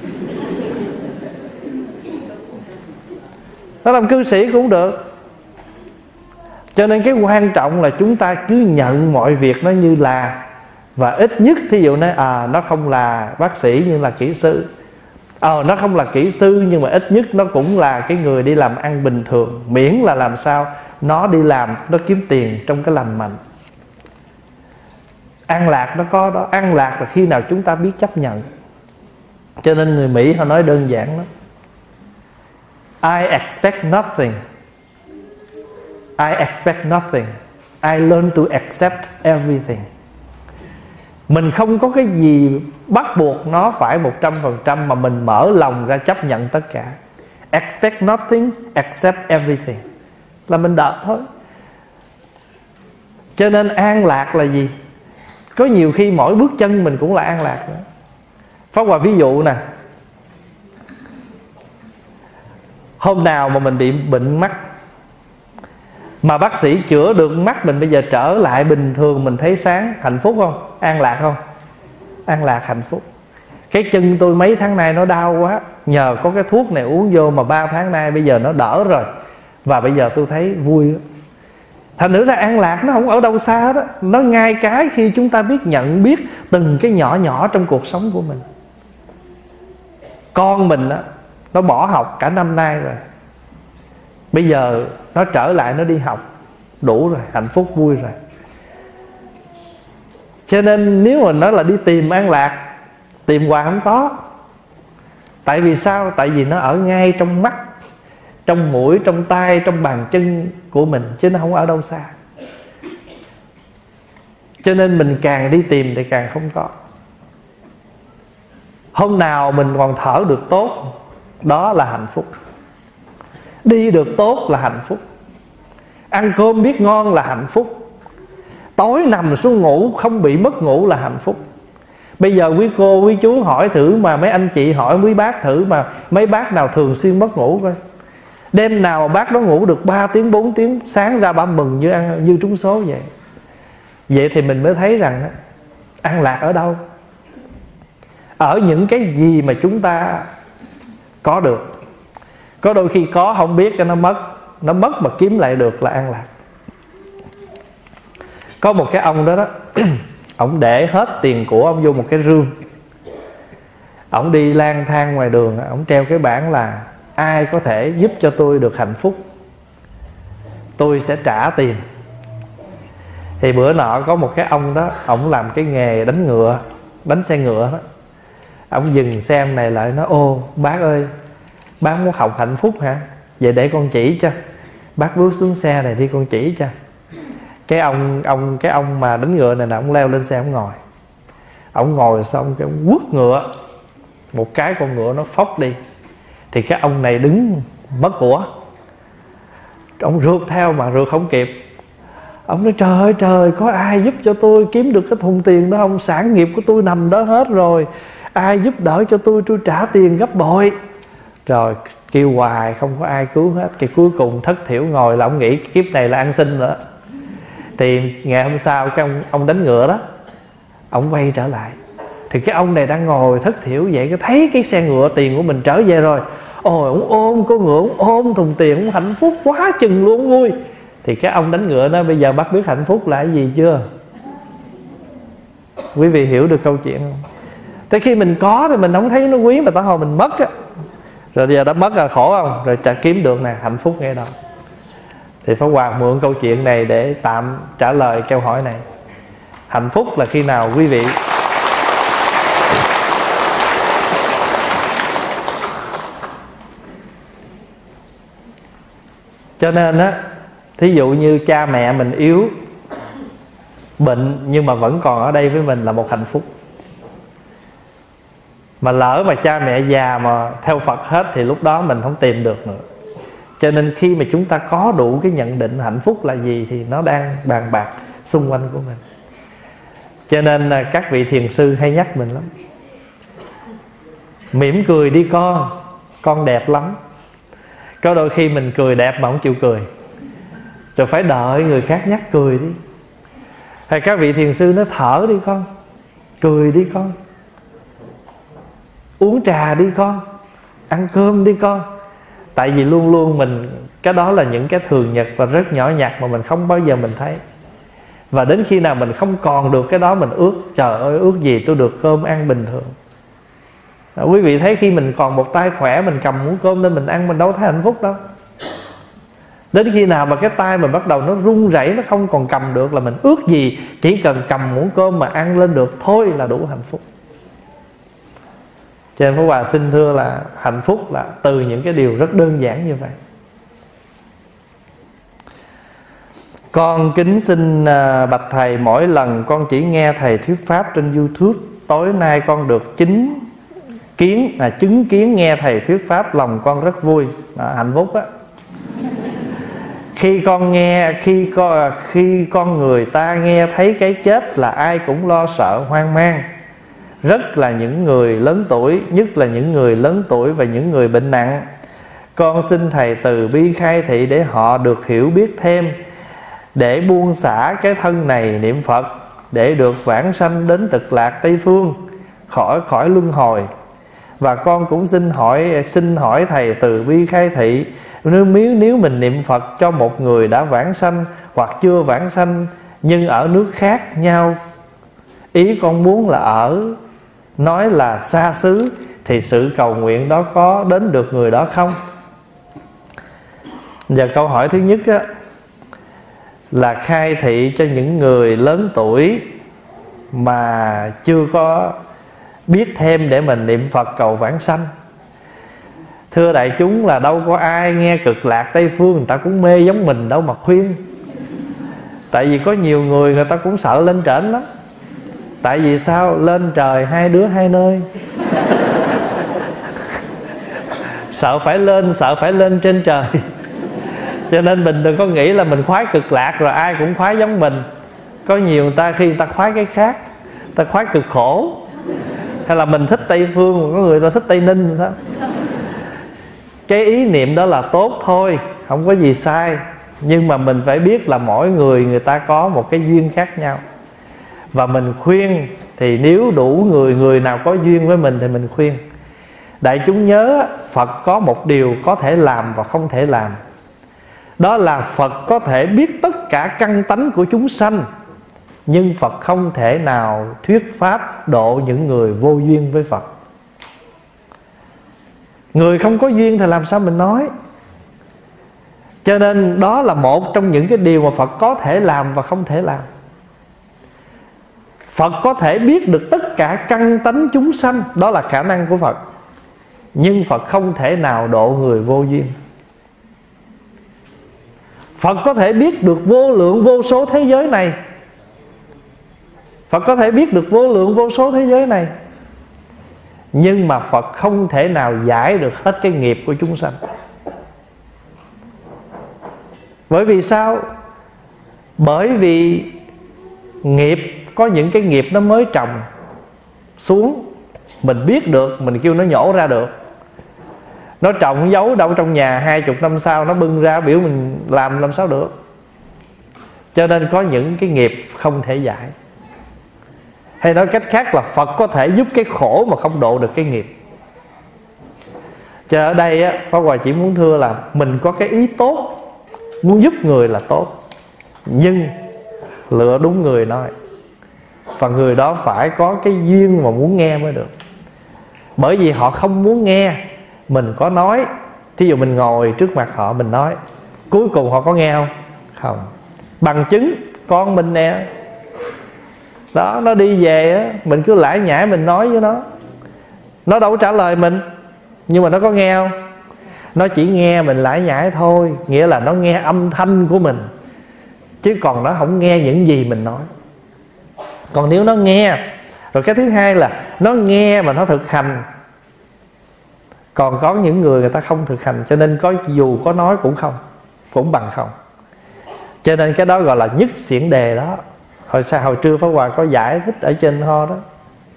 Nó làm cư sĩ cũng được. Cho nên cái quan trọng là chúng ta cứ nhận mọi việc nó như là. Và ít nhất thí dụ nói nó không là bác sĩ nhưng là kỹ sư, nó không là kỹ sư nhưng mà ít nhất nó cũng là cái người đi làm ăn bình thường. Miễn là làm sao nó đi làm, nó kiếm tiền trong cái lành mạnh. An lạc nó có đó. An lạc là khi nào chúng ta biết chấp nhận. Cho nên người Mỹ họ nói đơn giản lắm: I expect nothing, I expect nothing, I learn to accept everything. Mình không có cái gì bắt buộc nó phải 100%, mà mình mở lòng ra chấp nhận tất cả. Expect nothing, accept everything, là mình đợi thôi. Cho nên an lạc là gì? Có nhiều khi mỗi bước chân mình cũng là an lạc nữa. Pháp Hòa ví dụ nè, Hôm nào mà mình bị bệnh mắt mà bác sĩ chữa được mắt mình, bây giờ trở lại bình thường, mình thấy sáng, hạnh phúc không? An lạc không? An lạc, hạnh phúc. Cái chân tôi mấy tháng nay nó đau quá, nhờ có cái thuốc này uống vô mà 3 tháng nay bây giờ nó đỡ rồi, và bây giờ tôi thấy vui. Thành nữ ra an lạc nó không ở đâu xa đó, nó ngay cái khi chúng ta biết nhận biết từng cái nhỏ nhỏ trong cuộc sống của mình. Con mình đó, nó bỏ học cả năm nay rồi, bây giờ nó trở lại nó đi học, đủ rồi, hạnh phúc vui rồi. Cho nên nếu mà nói là đi tìm an lạc, tìm hoài không có. Tại vì sao? Tại vì nó ở ngay trong mắt, trong mũi, trong tay, trong bàn chân của mình, chứ nó không ở đâu xa. Cho nên mình càng đi tìm thì càng không có. Hôm nào mình còn thở được tốt, đó là hạnh phúc. Đi được tốt là hạnh phúc. Ăn cơm biết ngon là hạnh phúc. Tối nằm xuống ngủ không bị mất ngủ là hạnh phúc. Bây giờ quý cô, quý chú hỏi thử, mà mấy anh chị hỏi quý bác thử, mà mấy bác nào thường xuyên mất ngủ coi. Đêm nào bác đó ngủ được 3 tiếng, 4 tiếng, sáng ra bà mừng như trúng số vậy. Vậy thì mình mới thấy rằng an lạc ở đâu? Ở những cái gì mà chúng ta có được. Có đôi khi có không biết cho nó mất. Nó mất mà kiếm lại được là an lạc. Có một cái ông đó ổng để hết tiền của ông vô một cái rương. Ổng đi lang thang ngoài đường, ổng treo cái bảng là ai có thể giúp cho tôi được hạnh phúc, tôi sẽ trả tiền. Thì bữa nọ có một cái ông đó, ổng làm cái nghề đánh ngựa, đánh xe ngựa đó. Ổng dừng xe ông này lại nói: ô bác ơi, bác muốn học hạnh phúc hả? Vậy để con chỉ cho. Bác bước xuống xe này đi, con chỉ cho. Cái ông mà đánh ngựa này là ông leo lên xe, ông ngồi. Ông ngồi xong cái ông quất ngựa, một cái con ngựa nó phóc đi. Thì cái ông này đứng mất của, ông rượt theo mà rượt không kịp. Ông nói: trời ơi trời, có ai giúp cho tôi kiếm được cái thùng tiền đó không? Sản nghiệp của tôi nằm đó hết rồi, ai giúp đỡ cho tôi trả tiền gấp bội. Rồi kêu hoài không có ai cứu hết. Cái cuối cùng thất thiểu ngồi là ông nghĩ kiếp này là ăn xin nữa. Thì ngày hôm sau cái ông đánh ngựa đó, ông quay trở lại. Thì cái ông này đang ngồi thất thiểu vậy, cái thấy cái xe ngựa tiền của mình trở về rồi. Ôi, ông ôm con ngựa, ông ôm thùng tiền, ông hạnh phúc quá chừng luôn, vui. Thì cái ông đánh ngựa nói: bây giờ bác biết hạnh phúc là cái gì chưa? Quý vị hiểu được câu chuyện không? Tới khi mình có thì mình không thấy nó quý, mà tới hồi mình mất á, rồi giờ đã mất là khổ không? Rồi kiếm được nè, hạnh phúc ngay đâu. Thì Pháp Hòa mượn câu chuyện này để tạm trả lời câu hỏi này. Hạnh phúc là khi nào quý vị cho nên á, thí dụ như cha mẹ mình yếu, bệnh nhưng mà vẫn còn ở đây với mình là một hạnh phúc. Mà lỡ mà cha mẹ già mà theo Phật hết thì lúc đó mình không tìm được nữa. Cho nên khi mà chúng ta có đủ cái nhận định hạnh phúc là gì thì nó đang bàn bạc xung quanh của mình. Cho nên các vị thiền sư hay nhắc mình lắm: mỉm cười đi con đẹp lắm. Có đôi khi mình cười đẹp mà không chịu cười, rồi phải đợi người khác nhắc cười đi. Hay các vị thiền sư nói: thở đi con, cười đi con, uống trà đi con, ăn cơm đi con. Tại vì luôn luôn mình, cái đó là những cái thường nhật và rất nhỏ nhặt mà mình không bao giờ mình thấy. Và đến khi nào mình không còn được cái đó, mình ước: trời ơi, ước gì tôi được cơm ăn bình thường. Quý vị thấy khi mình còn một tay khỏe, mình cầm muỗng cơm lên mình ăn, mình đâu thấy hạnh phúc đâu. Đến khi nào mà cái tay mình bắt đầu nó run rẩy, nó không còn cầm được, là mình ước gì chỉ cần cầm muỗng cơm mà ăn lên được thôi là đủ hạnh phúc. Cho nên Pháp Hòa xin thưa là hạnh phúc là từ những cái điều rất đơn giản như vậy. Con kính xin bạch thầy, mỗi lần con chỉ nghe thầy thuyết pháp trên YouTube, tối nay con được chứng kiến nghe thầy thuyết pháp, lòng con rất vui. Hạnh phúc á. Khi con nghe, khi con người ta nghe thấy cái chết là ai cũng lo sợ hoang mang, rất là những người lớn tuổi, nhất là những người lớn tuổi và những người bệnh nặng. Con xin Thầy từ bi khai thị để họ được hiểu biết thêm, để buông xả cái thân này niệm Phật, để được vãng sanh đến Cực Lạc Tây Phương, khỏi luân hồi. Và con cũng xin hỏi Thầy từ bi khai thị, nếu mình niệm Phật cho một người đã vãng sanh hoặc chưa vãng sanh nhưng ở nước khác nhau, ý con muốn là nói là xa xứ, thì sự cầu nguyện đó có đến được người đó không? Giờ câu hỏi thứ nhất á, là khai thị cho những người lớn tuổi mà chưa có biết thêm để mình niệm Phật cầu vãng sanh. Thưa đại chúng, là đâu có ai nghe Cực Lạc Tây Phương người ta cũng mê giống mình đâu mà khuyên. Tại vì có nhiều người ta cũng sợ lên trển lắm. Tại vì sao? Lên trời hai đứa hai nơi. Sợ phải lên trên trời. Cho nên mình đừng có nghĩ là mình khoái Cực Lạc rồi ai cũng khoái giống mình. Có nhiều người ta khi người ta khoái cái khác, ta khoái cực khổ. Hay là mình thích Tây Phương, có người ta thích Tây Ninh sao? Cái ý niệm đó là tốt thôi, không có gì sai. Nhưng mà mình phải biết là mỗi người ta có một cái duyên khác nhau. Và mình khuyên thì nếu đủ người nào có duyên với mình thì mình khuyên. Đại chúng nhớ, Phật có một điều có thể làm và không thể làm. Đó là Phật có thể biết tất cả căn tánh của chúng sanh, nhưng Phật không thể nào thuyết pháp độ những người vô duyên với Phật. Người không có duyên thì làm sao mình nói? Cho nên đó là một trong những cái điều mà Phật có thể làm và không thể làm. Phật có thể biết được tất cả căn tánh chúng sanh, đó là khả năng của Phật. Nhưng Phật không thể nào độ người vô duyên. Phật có thể biết được vô lượng vô số thế giới này. Phật có thể biết được vô lượng vô số thế giới này, nhưng mà Phật không thể nào giải được hết cái nghiệp của chúng sanh. Bởi vì sao? Bởi vì nghiệp, có những cái nghiệp nó mới trồng xuống, mình biết được, mình kêu nó nhổ ra được. Nó trồng giấu đâu trong nhà 20 năm sau nó bưng ra biểu mình làm sao được. Cho nên có những cái nghiệp không thể giải. Hay nói cách khác là Phật có thể giúp cái khổ mà không độ được cái nghiệp. Cho ở đây á, Pháp Hòa chỉ muốn thưa là mình có cái ý tốt, muốn giúp người là tốt, nhưng lựa đúng người nói. Và người đó phải có cái duyên mà muốn nghe mới được. Bởi vì họ không muốn nghe, mình có nói, thí dụ mình ngồi trước mặt họ mình nói, cuối cùng họ có nghe không? Không. Bằng chứng con mình nè, đó, nó đi về á, mình cứ lải nhải mình nói với nó đâu có trả lời mình, nhưng mà nó có nghe không? Nó chỉ nghe mình lải nhải thôi, nghĩa là nó nghe âm thanh của mình, chứ còn nó không nghe những gì mình nói. Còn nếu nó nghe, rồi cái thứ hai là nó nghe mà nó thực hành. Còn có những người ta không thực hành, cho nên dù có nói cũng bằng không. Cho nên cái đó gọi là nhất xiển đề đó. Hồi trưa Pháp Hòa có giải thích ở trên ho đó.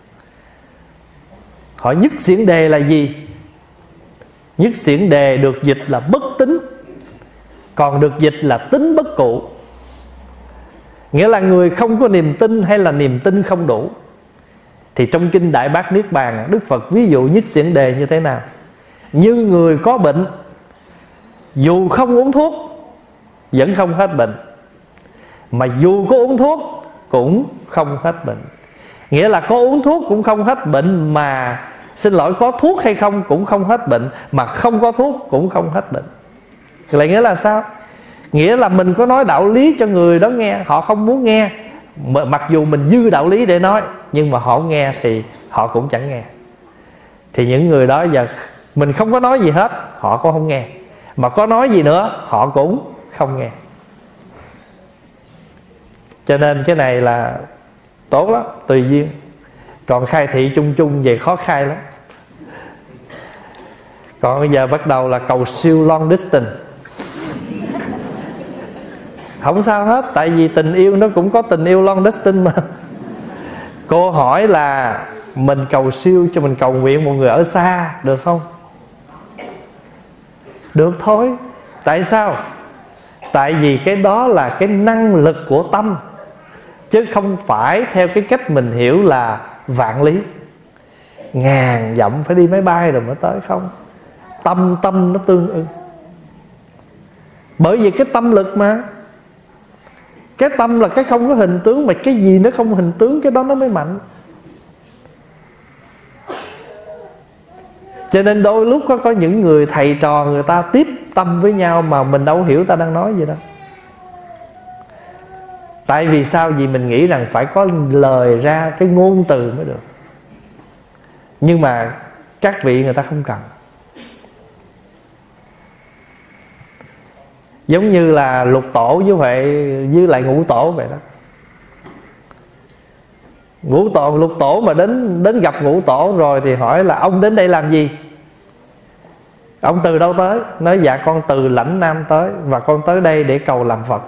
Hỏi nhất xiển đề là gì? Nhất xiển đề được dịch là bất tín, còn được dịch là tín bất cụ. Nghĩa là người không có niềm tin hay là niềm tin không đủ. Thì trong kinh Đại Bát Niết Bàn, Đức Phật ví dụ nhất xiển đề như thế nào? Như người có bệnh, dù không uống thuốc vẫn không hết bệnh, mà dù có uống thuốc cũng không hết bệnh. Nghĩa là có uống thuốc cũng không hết bệnh, mà có thuốc hay không cũng không hết bệnh, mà không có thuốc cũng không hết bệnh. Lại nghĩa là sao? Nghĩa là mình có nói đạo lý cho người đó nghe, họ không muốn nghe. Mặc dù mình dư đạo lý để nói, nhưng mà họ không nghe thì họ cũng chẳng nghe. Thì những người đó giờ mình không có nói gì hết, họ cũng không nghe. Mà có nói gì nữa, họ cũng không nghe. Cho nên cái này là tốt lắm, tùy duyên. Còn khai thị chung chung về khó khai lắm. Còn bây giờ bắt đầu là cầu siêu long distance. Không sao hết, tại vì tình yêu nó cũng có tình yêu long distance mà. Cô hỏi là mình cầu siêu cho mình cầu nguyện một người ở xa được không? Được thôi. Tại sao? Tại vì cái đó là cái năng lực của tâm, chứ không phải theo cái cách mình hiểu là vạn lý, ngàn dặm phải đi máy bay rồi mới tới. Không. Tâm nó tương ưng. Bởi vì cái tâm lực mà. Cái tâm là cái không có hình tướng, mà cái gì nó không hình tướng cái đó nó mới mạnh. Cho nên đôi lúc có những người thầy trò người ta tiếp tâm với nhau mà mình đâu hiểu ta đang nói gì đâu. Tại vì sao? Vì mình nghĩ rằng phải có lời ra, cái ngôn từ mới được. Nhưng mà các vị người ta không cần. Giống như là Lục Tổ với lại Ngũ Tổ vậy đó. Lục Tổ mà đến gặp Ngũ Tổ rồi thì hỏi là ông đến đây làm gì? Ông từ đâu tới? Nói dạ con từ Lãnh Nam tới, và con tới đây để cầu làm Phật.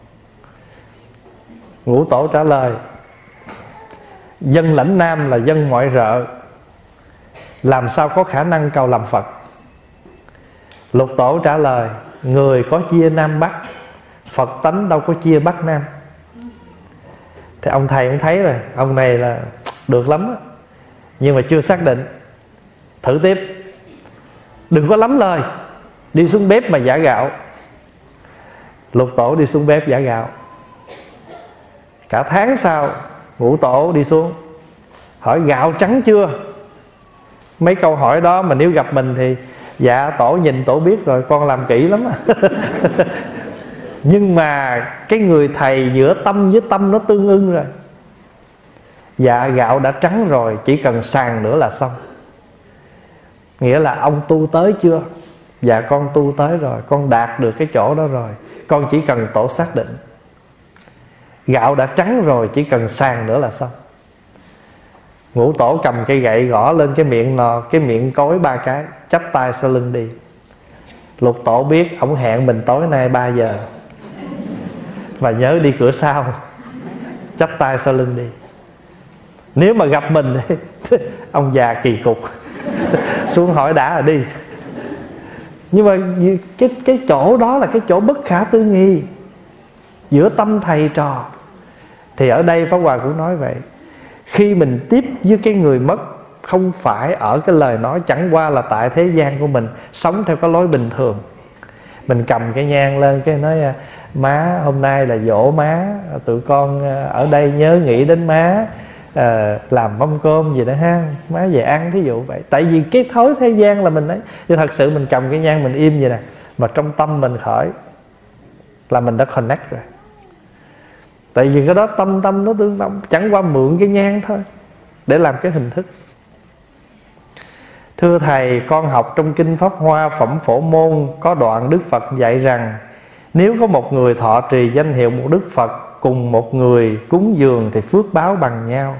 Ngũ Tổ trả lời: dân Lãnh Nam là dân mọi rợ, làm sao có khả năng cầu làm Phật? Lục Tổ trả lời: người có chia Nam Bắc, Phật tánh đâu có chia Bắc Nam. Thì ông thầy cũng thấy rồi, ông này là được lắm đó. Nhưng mà chưa xác định. Thử tiếp. Đừng có lắm lời, đi xuống bếp mà giã gạo. Lục Tổ đi xuống bếp giã gạo. Cả tháng sau Ngũ Tổ đi xuống hỏi gạo trắng chưa. Mấy câu hỏi đó mà nếu gặp mình thì dạ Tổ nhìn Tổ biết rồi, con làm kỹ lắm. Nhưng mà cái người thầy giữa tâm với tâm nó tương ưng rồi. Dạ gạo đã trắng rồi, chỉ cần sàn nữa là xong. Nghĩa là ông tu tới chưa? Dạ con tu tới rồi, con đạt được cái chỗ đó rồi, con chỉ cần Tổ xác định. Gạo đã trắng rồi, chỉ cần sàn nữa là xong. Ngũ Tổ cầm cây gậy gõ lên cái miệng cối 3 cái, chắp tay sau lưng đi. Lục Tổ biết ổng hẹn mình tối nay 3 giờ, và nhớ đi cửa sau, chắp tay sau lưng đi. Nếu mà gặp mình ông già kỳ cục, xuống hỏi đã là đi. Nhưng mà cái chỗ đó là cái chỗ bất khả tư nghị giữa tâm thầy trò. Thì ở đây Pháp Hòa cũng nói vậy. Khi mình tiếp với cái người mất, không phải ở cái lời nói, chẳng qua là tại thế gian của mình sống theo cái lối bình thường. Mình cầm cái nhang lên cái nói: má hôm nay là giỗ má, tụi con ở đây nhớ nghĩ đến má, làm mâm cơm gì đó ha, má về ăn, thí dụ vậy. Tại vì cái thói thế gian là mình ấy. Nhưng thật sự mình cầm cái nhang mình im vậy nè, mà trong tâm mình khởi là mình đã connect rồi. Tại vì cái đó tâm nó tương đồng, chẳng qua mượn cái nhang thôi để làm cái hình thức. Thưa Thầy, con học trong Kinh Pháp Hoa Phẩm Phổ Môn có đoạn Đức Phật dạy rằng nếu có một người thọ trì danh hiệu một Đức Phật cùng một người cúng dường thì phước báo bằng nhau.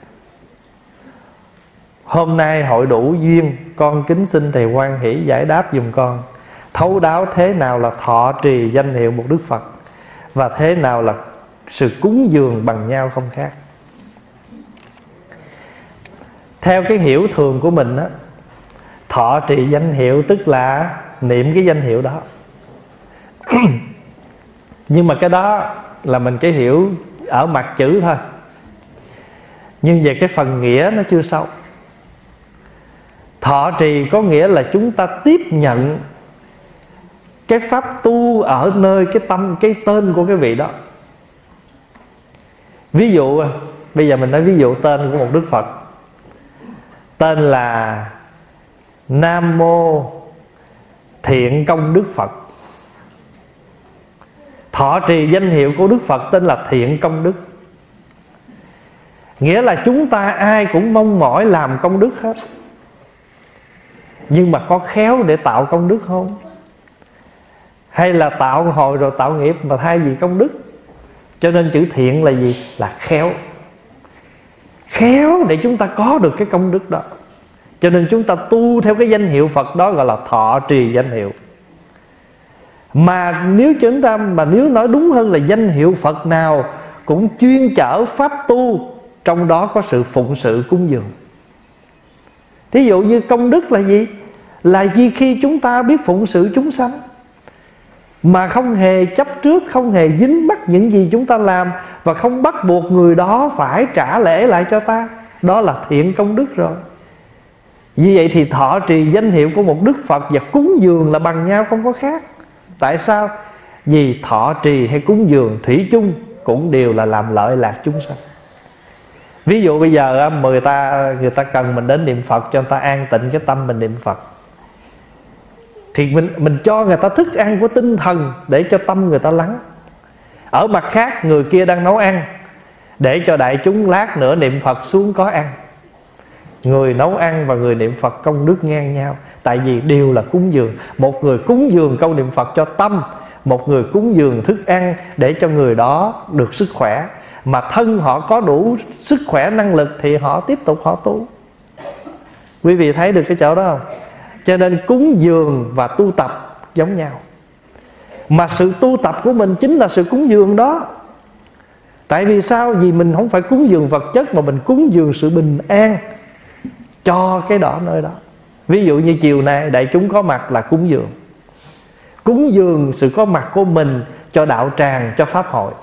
Hôm nay hội đủ duyên, con kính xin Thầy hoan hỷ giải đáp giùm con thấu đáo thế nào là thọ trì danh hiệu một Đức Phật, và thế nào là sự cúng dường bằng nhau không khác. Theo cái hiểu thường của mình á, thọ trì danh hiệu tức là niệm cái danh hiệu đó. Nhưng mà cái đó là mình cái hiểu ở mặt chữ thôi, nhưng về cái phần nghĩa nó chưa sâu. Thọ trì có nghĩa là chúng ta tiếp nhận cái pháp tu ở nơi cái tâm, cái tên của cái vị đó. Ví dụ bây giờ mình nói ví dụ tên của một Đức Phật, tên là Nam Mô Thiện Công Đức Phật. Thọ trì danh hiệu của Đức Phật tên là Thiện Công Đức. Nghĩa là chúng ta ai cũng mong mỏi làm công đức hết, nhưng mà có khéo để tạo công đức không? Hay là tạo hồi rồi tạo nghiệp mà thay vì công đức? Cho nên chữ thiện là gì? Là khéo. Khéo để chúng ta có được cái công đức đó. Cho nên chúng ta tu theo cái danh hiệu Phật đó gọi là thọ trì danh hiệu. Mà nếu chúng ta, mà nếu nói đúng hơn là danh hiệu Phật nào cũng chuyên chở pháp tu, trong đó có sự phụng sự cúng dường. Thí dụ như công đức là gì? là vì khi chúng ta biết phụng sự chúng sanh mà không hề chấp trước, không hề dính mắc những gì chúng ta làm, và không bắt buộc người đó phải trả lễ lại cho ta, đó là thiện công đức rồi. Vì vậy thì thọ trì danh hiệu của một Đức Phật và cúng dường là bằng nhau, không có khác. Tại sao? Vì thọ trì hay cúng dường thủy chung cũng đều là làm lợi lạc chúng sanh. Ví dụ bây giờ người ta cần mình đến niệm Phật cho người ta an tịnh cái tâm mình niệm Phật, thì mình cho người ta thức ăn của tinh thần để cho tâm người ta lắng. Ở mặt khác, người kia đang nấu ăn để cho đại chúng lát nữa niệm Phật xuống có ăn. Người nấu ăn và người niệm Phật công đức ngang nhau, tại vì đều là cúng dường. Một người cúng dường câu niệm Phật cho tâm, một người cúng dường thức ăn để cho người đó được sức khỏe. Mà thân họ có đủ sức khỏe năng lực thì họ tiếp tục họ tu. Quý vị thấy được cái chỗ đó không? Cho nên cúng dường và tu tập giống nhau. Mà sự tu tập của mình chính là sự cúng dường đó. Tại vì sao? Vì mình không phải cúng dường vật chất, mà mình cúng dường sự bình an cho cái đó nơi đó. Ví dụ như chiều nay đại chúng có mặt là cúng dường. Cúng dường sự có mặt của mình cho đạo tràng, cho pháp hội.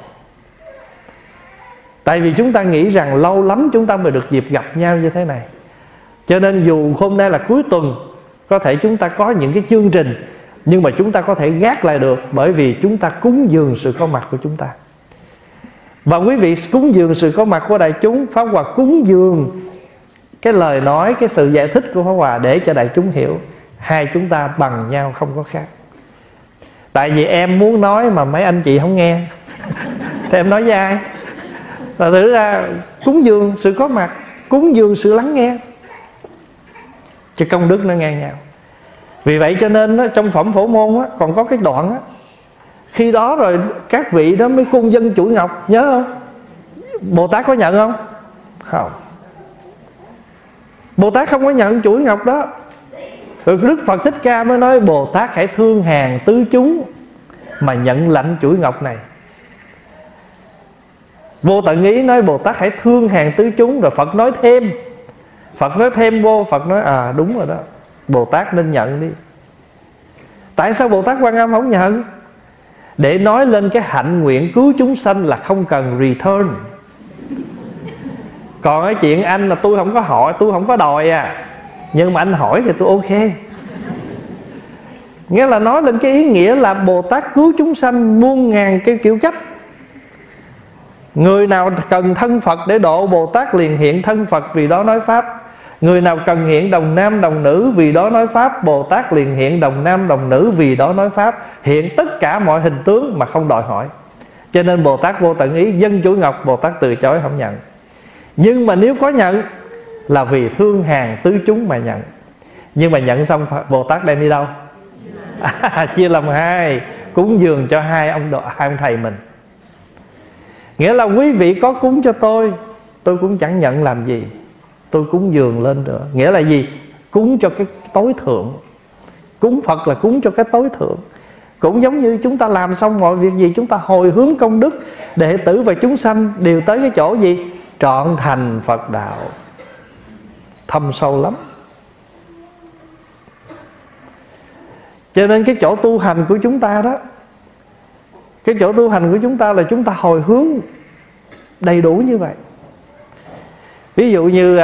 Tại vì chúng ta nghĩ rằng lâu lắm chúng ta mới được dịp gặp nhau như thế này. Cho nên dù hôm nay là cuối tuần, có thể chúng ta có những cái chương trình, nhưng mà chúng ta có thể gác lại được, bởi vì chúng ta cúng dường sự có mặt của chúng ta. Và quý vị cúng dường sự có mặt của đại chúng, Pháp Hòa cúng dường cái lời nói, cái sự giải thích của Pháp Hòa để cho đại chúng hiểu. Hai chúng ta bằng nhau, không có khác. Tại vì em muốn nói mà mấy anh chị không nghe thì em nói với ai? Và thử ra cúng dường sự có mặt, cúng dường sự lắng nghe, cho công đức nó ngang nhau. Vì vậy cho nên trong phẩm Phổ Môn còn có cái đoạn khi đó rồi các vị đó mới cung dân chuỗi ngọc, nhớ không? Bồ Tát có nhận không? Không. Bồ Tát không có nhận chuỗi ngọc đó. Rồi Đức Phật Thích Ca mới nói Bồ Tát hãy thương hàng tứ chúng mà nhận lãnh chuỗi ngọc này. Vô Tận Ý nói Bồ Tát hãy thương hàng tứ chúng. Rồi Phật nói thêm, Phật nói thêm vô, Phật nói đúng rồi đó, Bồ Tát nên nhận đi. Tại sao Bồ Tát Quan Âm không nhận? Để nói lên cái hạnh nguyện cứu chúng sanh là không cần return. Còn cái chuyện anh là tôi không có hỏi, tôi không có đòi nhưng mà anh hỏi thì tôi ok. Nghĩa là nói lên cái ý nghĩa là Bồ Tát cứu chúng sanh muôn ngàn cái kiểu cách. Người nào cần thân Phật để độ, Bồ Tát liền hiện thân Phật vì đó nói Pháp. Người nào cần hiện đồng nam đồng nữ vì đó nói Pháp, Bồ Tát liền hiện đồng nam đồng nữ vì đó nói Pháp. Hiện tất cả mọi hình tướng mà không đòi hỏi. Cho nên Bồ Tát Vô Tận Ý dân chuỗi ngọc, Bồ Tát từ chối không nhận. Nhưng mà nếu có nhận là vì thương hàng tứ chúng mà nhận. Nhưng mà nhận xong Bồ Tát đem đi đâu? Chia làm hai, cúng dường cho hai ông thầy mình. Nghĩa là quý vị có cúng cho tôi cũng chẳng nhận làm gì, tôi cúng dường lên nữa. Nghĩa là gì? Cúng cho cái tối thượng. Cúng Phật là cúng cho cái tối thượng. Cũng giống như chúng ta làm xong mọi việc gì, chúng ta hồi hướng công đức, đệ tử và chúng sanh đều tới cái chỗ gì? Trọn thành Phật đạo. Thâm sâu lắm. Cho nên cái chỗ tu hành của chúng ta đó, cái chỗ tu hành của chúng ta là chúng ta hồi hướng đầy đủ như vậy. Ví dụ như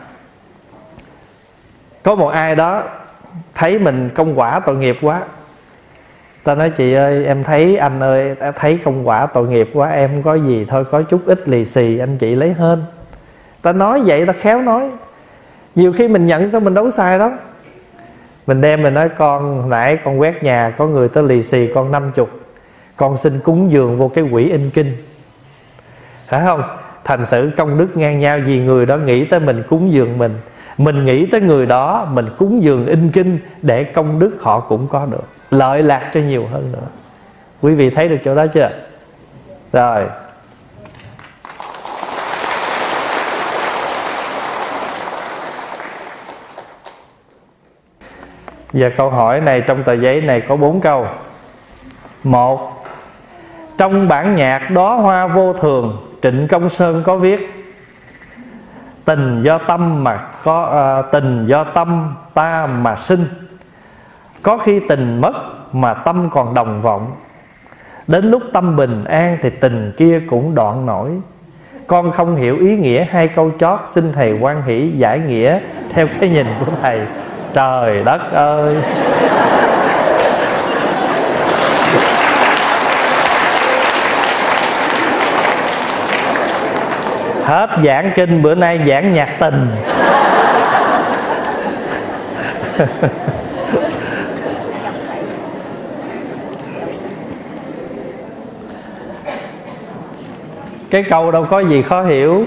có một ai đó thấy mình công quả tội nghiệp quá, ta nói chị ơi, em thấy anh ơi, thấy công quả tội nghiệp quá, em không có gì, thôi có chút ít lì xì anh chị lấy hên. Ta nói vậy, ta khéo nói. Nhiều khi mình nhận xong mình đâu có sai đó. Mình đem mình nói con nãy con quét nhà, có người tới lì xì con 50, con xin cúng dường vô cái quỹ in kinh, phải không? Thành sự công đức ngang nhau, vì người đó nghĩ tới mình cúng dường mình nghĩ tới người đó, mình cúng dường in kinh để công đức họ cũng có được, lợi lạc cho nhiều hơn nữa. Quý vị thấy được chỗ đó chưa? Rồi. Và câu hỏi này trong tờ giấy này có 4 câu. 1. Trong bản nhạc Đóa Hoa Vô Thường, Trịnh Công Sơn có viết: tình do tâm ta mà sinh, Có khi tình mất mà tâm còn đồng vọng, đến lúc tâm bình an thì tình kia cũng đoạn nổi. Con không hiểu ý nghĩa hai câu chót, xin thầy hoan hỷ giải nghĩa theo cái nhìn của thầy. Trời đất ơi! Hết giảng kinh, bữa nay giảng nhạc tình. Cái câu đâu có gì khó hiểu.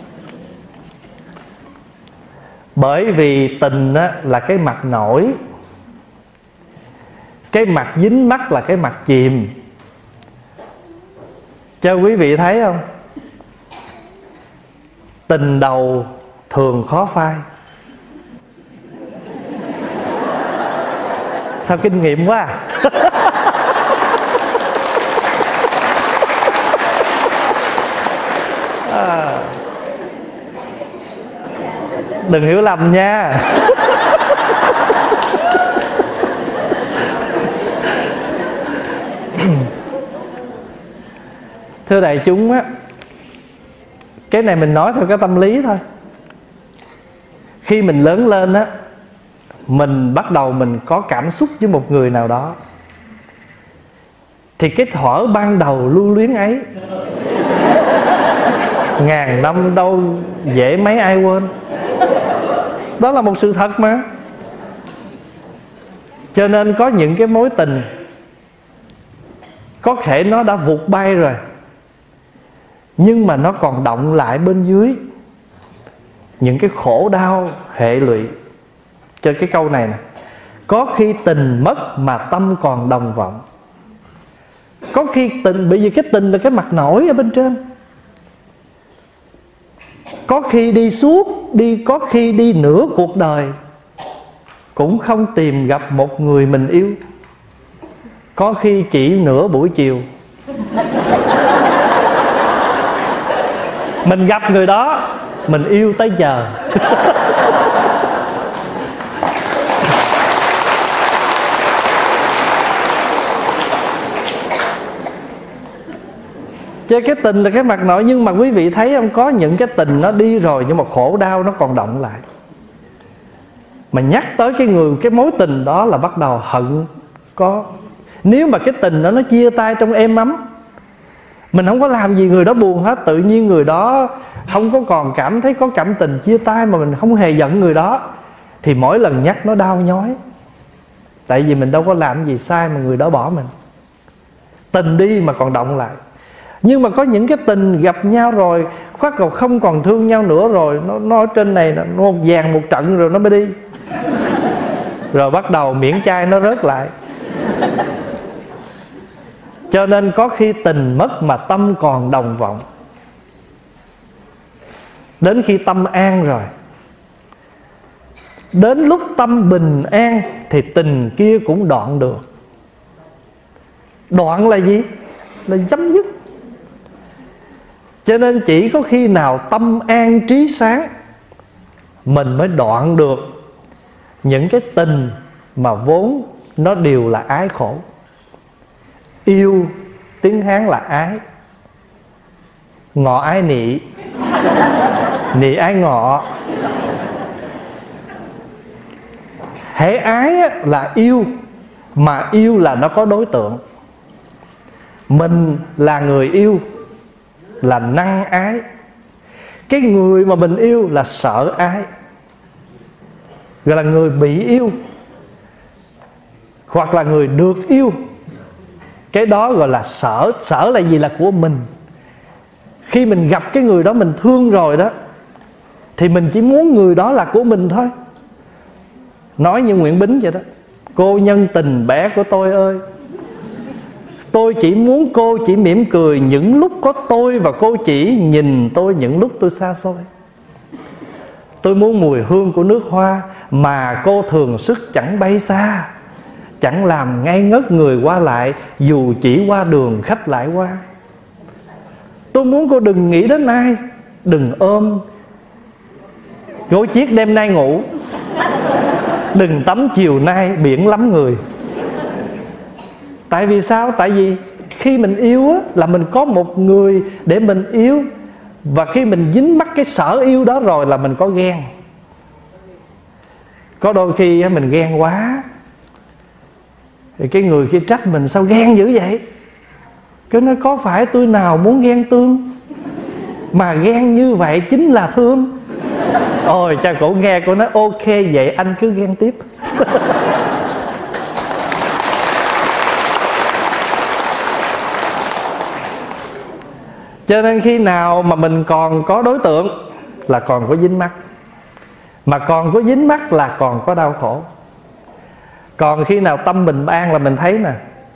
Bởi vì tình á, là cái mặt nổi, cái mặt dính mắt là cái mặt chìm. Cho quý vị thấy không? Tình đầu thường khó phai. Sao kinh nghiệm quá à? Đừng hiểu lầm nha. Thưa đại chúng á, cái này mình nói theo cái tâm lý thôi. Khi mình lớn lên á, mình bắt đầu mình có cảm xúc với một người nào đó, thì cái thuở ban đầu lưu luyến ấy ngàn năm đâu dễ mấy ai quên. Đó là một sự thật mà. Cho nên có những cái mối tình có thể nó đã vụt bay rồi, nhưng mà nó còn đọng lại bên dưới những cái khổ đau hệ lụy. Cho cái câu này nè: có khi tình mất mà tâm còn đồng vọng. Có khi tình, bởi vì cái tình là cái mặt nổi ở bên trên. Có khi đi suốt, có khi đi nửa cuộc đời cũng không tìm gặp một người mình yêu. Có khi chỉ nửa buổi chiều mình gặp người đó, mình yêu tới giờ. Chứ cái tình là cái mặt nổi. Nhưng mà quý vị thấy không, có những cái tình nó đi rồi nhưng mà khổ đau nó còn động lại. Mà nhắc tới cái mối tình đó là bắt đầu hận có. Nếu mà cái tình đó nó chia tay trong êm ấm, mình không có làm gì người đó buồn hết, tự nhiên người đó không có còn cảm thấy có cảm tình chia tay, mà mình không hề giận người đó, thì mỗi lần nhắc nó đau nhói. Tại vì mình đâu có làm gì sai mà người đó bỏ mình. Tình đi mà còn động lại. Nhưng mà có những cái tình gặp nhau rồi khoát cầu không còn thương nhau nữa rồi, nó ở trên này nó vàng một trận rồi nó mới đi. Rồi bắt đầu miễn chai nó rớt lại. Cho nên có khi tình mất mà tâm còn đồng vọng. Đến khi tâm an rồi, đến lúc tâm bình an thì tình kia cũng đoạn được. Đoạn là gì? Là chấm dứt. Cho nên chỉ có khi nào tâm an trí sáng, mình mới đoạn được những cái tình mà vốn nó đều là ái khổ. Yêu tiếng Hán là ái, ngọ ái nị, nị ái ngọ. Hễ ái là yêu, mà yêu là nó có đối tượng. Mình là người yêu là năng ái. Cái người mà mình yêu là sợ ái, gọi là người bị yêu, hoặc là người được yêu. Cái đó gọi là sở. Sở là gì? Là của mình. Khi mình gặp cái người đó mình thương rồi đó, thì mình chỉ muốn người đó là của mình thôi. Nói như Nguyễn Bính vậy đó: cô nhân tình bé của tôi ơi, tôi chỉ muốn cô chỉ mỉm cười những lúc có tôi, và cô chỉ nhìn tôi những lúc tôi xa xôi. Tôi muốn mùi hương của nước hoa mà cô thường sức chẳng bay xa, chẳng làm ngây ngất người qua lại, dù chỉ qua đường khách lại qua. Tôi muốn cô đừng nghĩ đến ai, đừng ôm gối chiếc đêm nay ngủ. Đừng tắm chiều nay biển lắm người. Tại vì sao? Tại vì khi mình yêu á, là mình có một người để mình yêu. Và khi mình dính mắc cái sở yêu đó rồi là mình có ghen. Có đôi khi mình ghen quá, thì cái người kia trách mình sao ghen dữ vậy. Cái nói có phải tôi nào muốn ghen tương, mà ghen như vậy chính là thương. Ôi cha cổ nghe, cổ nói ok vậy anh cứ ghen tiếp. Cho nên khi nào mà mình còn có đối tượng là còn có dính mắc. Mà còn có dính mắc là còn có đau khổ. Còn khi nào tâm bình an là mình thấy nè,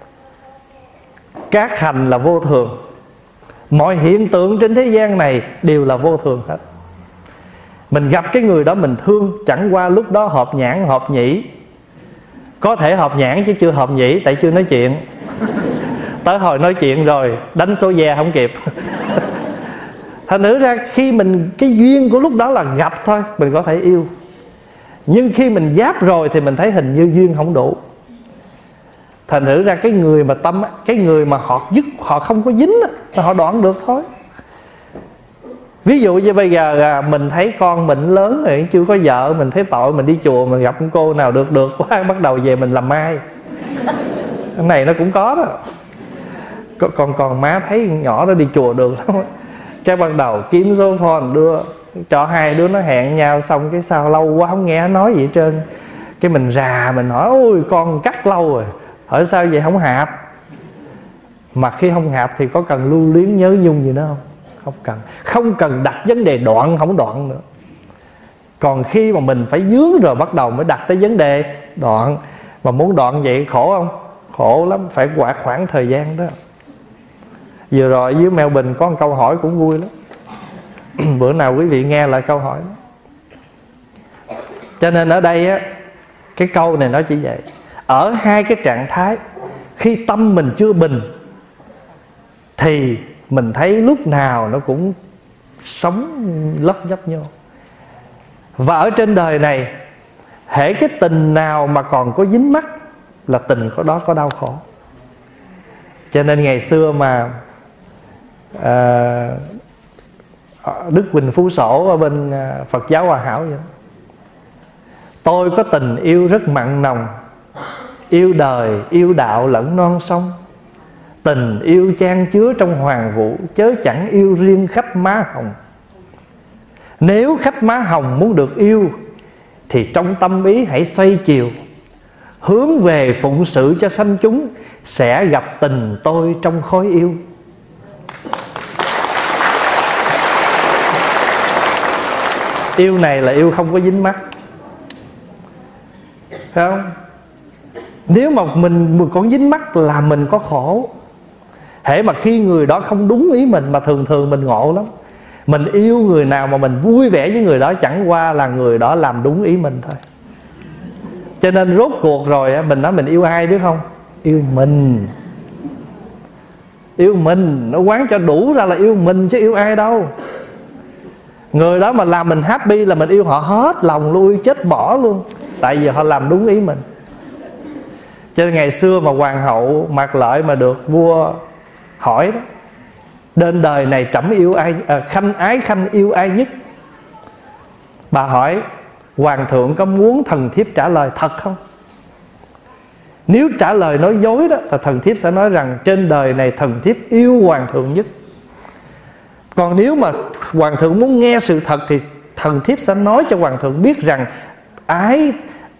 các hành là vô thường. Mọi hiện tượng trên thế gian này đều là vô thường hết. Mình gặp cái người đó mình thương, chẳng qua lúc đó hợp nhãn hợp nhĩ. Có thể hợp nhãn chứ chưa hợp nhĩ, tại chưa nói chuyện. Tới hồi nói chuyện rồi đánh số ve không kịp. Thành thử ra khi mình, cái duyên của lúc đó là gặp thôi, mình có thể yêu. Nhưng khi mình giáp rồi thì mình thấy hình như duyên không đủ. Thành thử ra cái người mà tâm, cái người mà họ dứt, họ không có dính là họ đoạn được thôi. Ví dụ như bây giờ mình thấy con mình lớn rồi, chưa có vợ, mình thấy tội, mình đi chùa mình gặp cô nào được quá, bắt đầu về mình làm mai. Cái này nó cũng có đó. Còn má thấy nhỏ nó đi chùa được lắm, cái ban đầu kiếm số phone đưa cho hai đứa nó hẹn nhau, xong cái sao lâu quá không nghe nói gì hết trơn. Cái mình rà mình hỏi ôi con cắt lâu rồi, hỏi sao vậy không hạp. Mà khi không hạp thì có cần lưu luyến nhớ nhung gì nữa không? Không cần. Không cần đặt vấn đề đoạn không đoạn nữa. Còn khi mà mình phải dướng rồi bắt đầu mới đặt tới vấn đề đoạn. Mà muốn đoạn vậy khổ không? Khổ lắm, phải qua khoảng thời gian đó. Vừa rồi dưới Melbourne có một câu hỏi cũng vui lắm. Bữa nào quý vị nghe lại câu hỏi đó. Cho nên ở đây á, cái câu này nó chỉ vậy. Ở hai cái trạng thái, khi tâm mình chưa bình thì mình thấy lúc nào nó cũng sống lấp nhấp nhô. Và ở trên đời này, hễ cái tình nào mà còn có dính mắc là tình đó có đau khổ. Cho nên ngày xưa mà Đức Quỳnh Phú Sổ ở bên Phật giáo Hòa Hảo vậy. Tôi có tình yêu rất mặn nồng, yêu đời, yêu đạo lẫn non sông. Tình yêu chan chứa trong hoàng vũ, chớ chẳng yêu riêng khách má hồng. Nếu khách má hồng muốn được yêu thì trong tâm ý hãy xoay chiều, hướng về phụng sự cho sanh chúng, sẽ gặp tình tôi trong khói yêu. Yêu này là yêu không có dính mắc, phải không? Nếu mà mình còn dính mắc là mình có khổ. Hễ mà khi người đó không đúng ý mình, mà thường thường mình ngộ lắm. Mình yêu người nào mà mình vui vẻ với người đó, chẳng qua là người đó làm đúng ý mình thôi. Cho nên rốt cuộc rồi mình nói mình yêu ai biết không? Yêu mình. Yêu mình, nó quán cho đủ ra là yêu mình chứ yêu ai đâu. Người đó mà làm mình happy là mình yêu họ hết lòng luôn, chết bỏ luôn. Tại vì họ làm đúng ý mình. Cho nên ngày xưa mà hoàng hậu Mạc Lợi mà được vua hỏi đó, đến đời này trẫm yêu ai, khanh ái khanh yêu ai nhất? Bà hỏi hoàng thượng có muốn thần thiếp trả lời thật không? Nếu trả lời nói dối đó thì thần thiếp sẽ nói rằng trên đời này thần thiếp yêu hoàng thượng nhất. Còn nếu mà hoàng thượng muốn nghe sự thật thì thần thiếp sẽ nói cho hoàng thượng biết rằng ái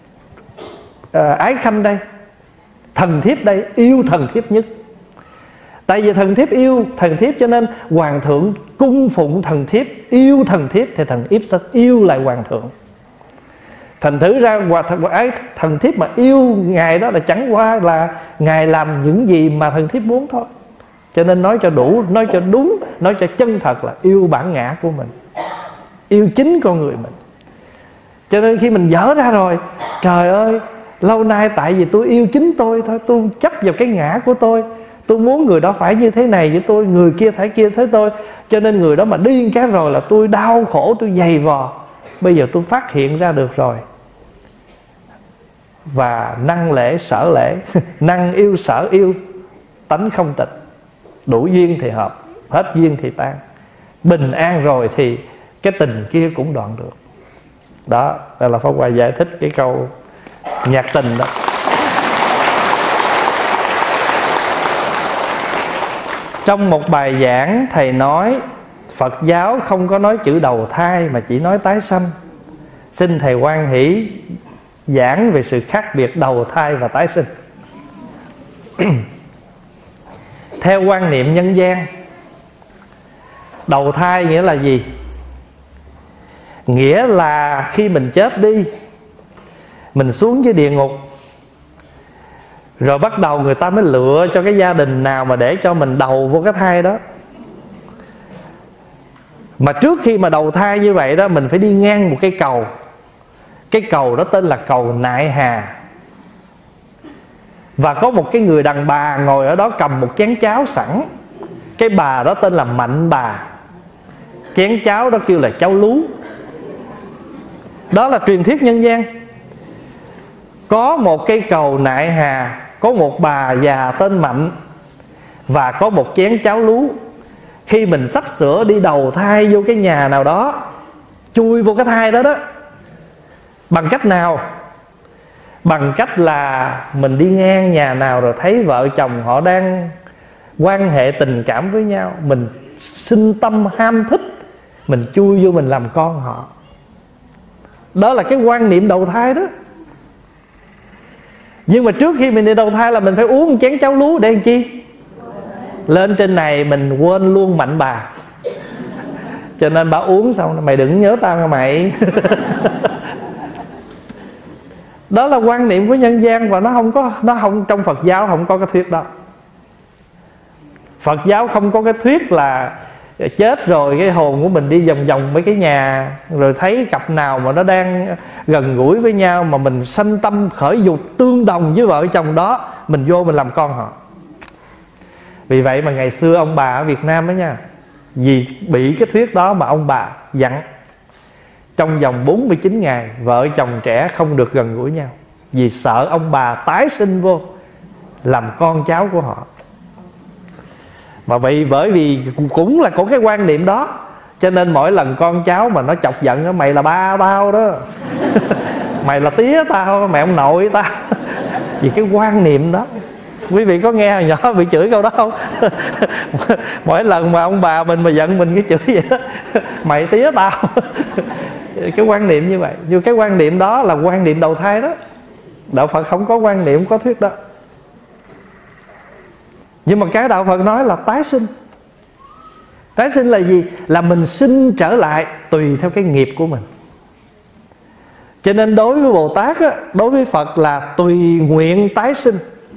khanh đây, thần thiếp đây yêu thần thiếp nhất. Tại vì thần thiếp yêu thần thiếp cho nên hoàng thượng cung phụng thần thiếp, yêu thần thiếp thì thần thiếp sẽ yêu lại hoàng thượng. Thành thử ra thần thiếp mà yêu ngài đó là chẳng qua là ngài làm những gì mà thần thiếp muốn thôi. Cho nên nói cho đủ, nói cho đúng, nói cho chân thật là yêu bản ngã của mình, yêu chính con người mình. Cho nên khi mình dở ra rồi, trời ơi, lâu nay tại vì tôi yêu chính tôi thôi, tôi chấp vào cái ngã của tôi muốn người đó phải như thế này với tôi, người kia phải kia thế tôi. Cho nên người đó mà điên cái rồi là tôi đau khổ, tôi dày vò. Bây giờ tôi phát hiện ra được rồi, và năng lễ sở lễ, năng yêu sở yêu, tánh không tịch. Đủ duyên thì hợp, hết duyên thì tan. Bình an rồi thì cái tình kia cũng đoạn được. Đó là Pháp Hòa giải thích cái câu nhạc tình đó. Trong một bài giảng, thầy nói Phật giáo không có nói chữ đầu thai mà chỉ nói tái sanh. Xin thầy hoan hỷ giảng về sự khác biệt đầu thai và tái sinh. Theo quan niệm nhân gian, đầu thai nghĩa là gì? Nghĩa là khi mình chết đi, mình xuống dưới địa ngục, rồi bắt đầu người ta mới lựa cho cái gia đình nào mà để cho mình đầu vô cái thai đó. Mà trước khi mà đầu thai như vậy đó, mình phải đi ngang một cây cầu. Cái cầu đó tên là cầu Nại Hà. Và có một cái người đàn bà ngồi ở đó cầm một chén cháo sẵn. Cái bà đó tên là Mạnh Bà. Chén cháo đó kêu là cháo lú. Đó là truyền thuyết nhân gian. Có một cây cầu Nại Hà, có một bà già tên Mạnh, và có một chén cháo lú. Khi mình sắp sửa đi đầu thai vô cái nhà nào đó, chui vô cái thai đó đó, bằng cách nào? Bằng cách là mình đi ngang nhà nào rồi thấy vợ chồng họ đang quan hệ tình cảm với nhau, mình sinh tâm ham thích, mình chui vô mình làm con họ. Đó là cái quan niệm đầu thai đó. Nhưng mà trước khi mình đi đầu thai là mình phải uống một chén cháo lú để làm chi? Lên trên này mình quên luôn Mạnh Bà. Cho nên bà uống xong, mày đừng nhớ tao nha mày. Đó là quan niệm của nhân gian. Và nó không trong Phật giáo không có cái thuyết đó. Phật giáo không có cái thuyết là chết rồi cái hồn của mình đi vòng vòng mấy cái nhà, rồi thấy cặp nào mà nó đang gần gũi với nhau mà mình sanh tâm khởi dục tương đồng với vợ chồng đó, mình vô mình làm con họ. Vì vậy mà ngày xưa ông bà ở Việt Nam đó nha, vì bị cái thuyết đó mà ông bà dặn trong vòng 49 ngày vợ chồng trẻ không được gần gũi nhau, vì sợ ông bà tái sinh vô làm con cháu của họ. Mà vậy bởi vì cũng là có cái quan niệm đó, cho nên mỗi lần con cháu mà nó chọc giận đó, mày là ba tao đó. Mày là tía tao, mẹ ông nội tao. Vì cái quan niệm đó. Quý vị có nghe hồi nhỏ bị chửi câu đó không? Mỗi lần mà ông bà mình mà giận mình cái chửi vậy đó, mày tía tao. Cái quan niệm như vậy. Nhưng cái quan niệm đó là quan niệm đầu thai đó. Đạo Phật không có quan niệm, có thuyết đó. Nhưng mà cái Đạo Phật nói là tái sinh. Tái sinh là gì? Là mình sinh trở lại tùy theo cái nghiệp của mình. Cho nên đối với Bồ Tát á, đối với Phật là tùy nguyện tái sinh.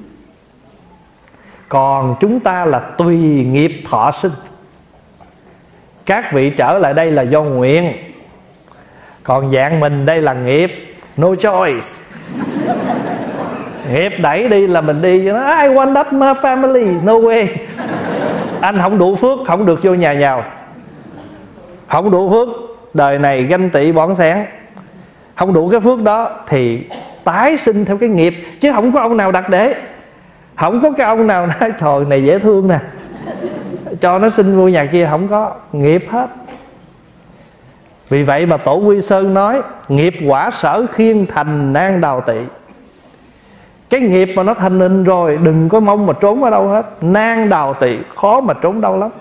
Còn chúng ta là tùy nghiệp thọ sinh. Các vị trở lại đây là do nguyện, còn dạng mình đây là nghiệp, no choice. Nghiệp đẩy đi là mình đi. I want that my family, no way. Anh không đủ phước, không được vô nhà giàu. Không đủ phước, đời này ganh tị bỏng sáng. Không đủ cái phước đó thì tái sinh theo cái nghiệp. Chứ không có ông nào đặt để. Không có cái ông nào nói trời này dễ thương nè, cho nó sinh vô nhà kia. Không có, nghiệp hết. Vì vậy mà Tổ Quy Sơn nói nghiệp quả sở khiên thành nan đào tị. Cái nghiệp mà nó thành hình rồi đừng có mong mà trốn ở đâu hết. Nan đào tị, khó mà trốn đâu lắm.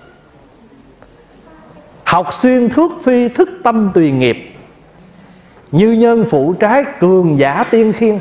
Học xuyên thước phi thức tâm tùy nghiệp, như nhân phụ trái cường giả tiên khiên.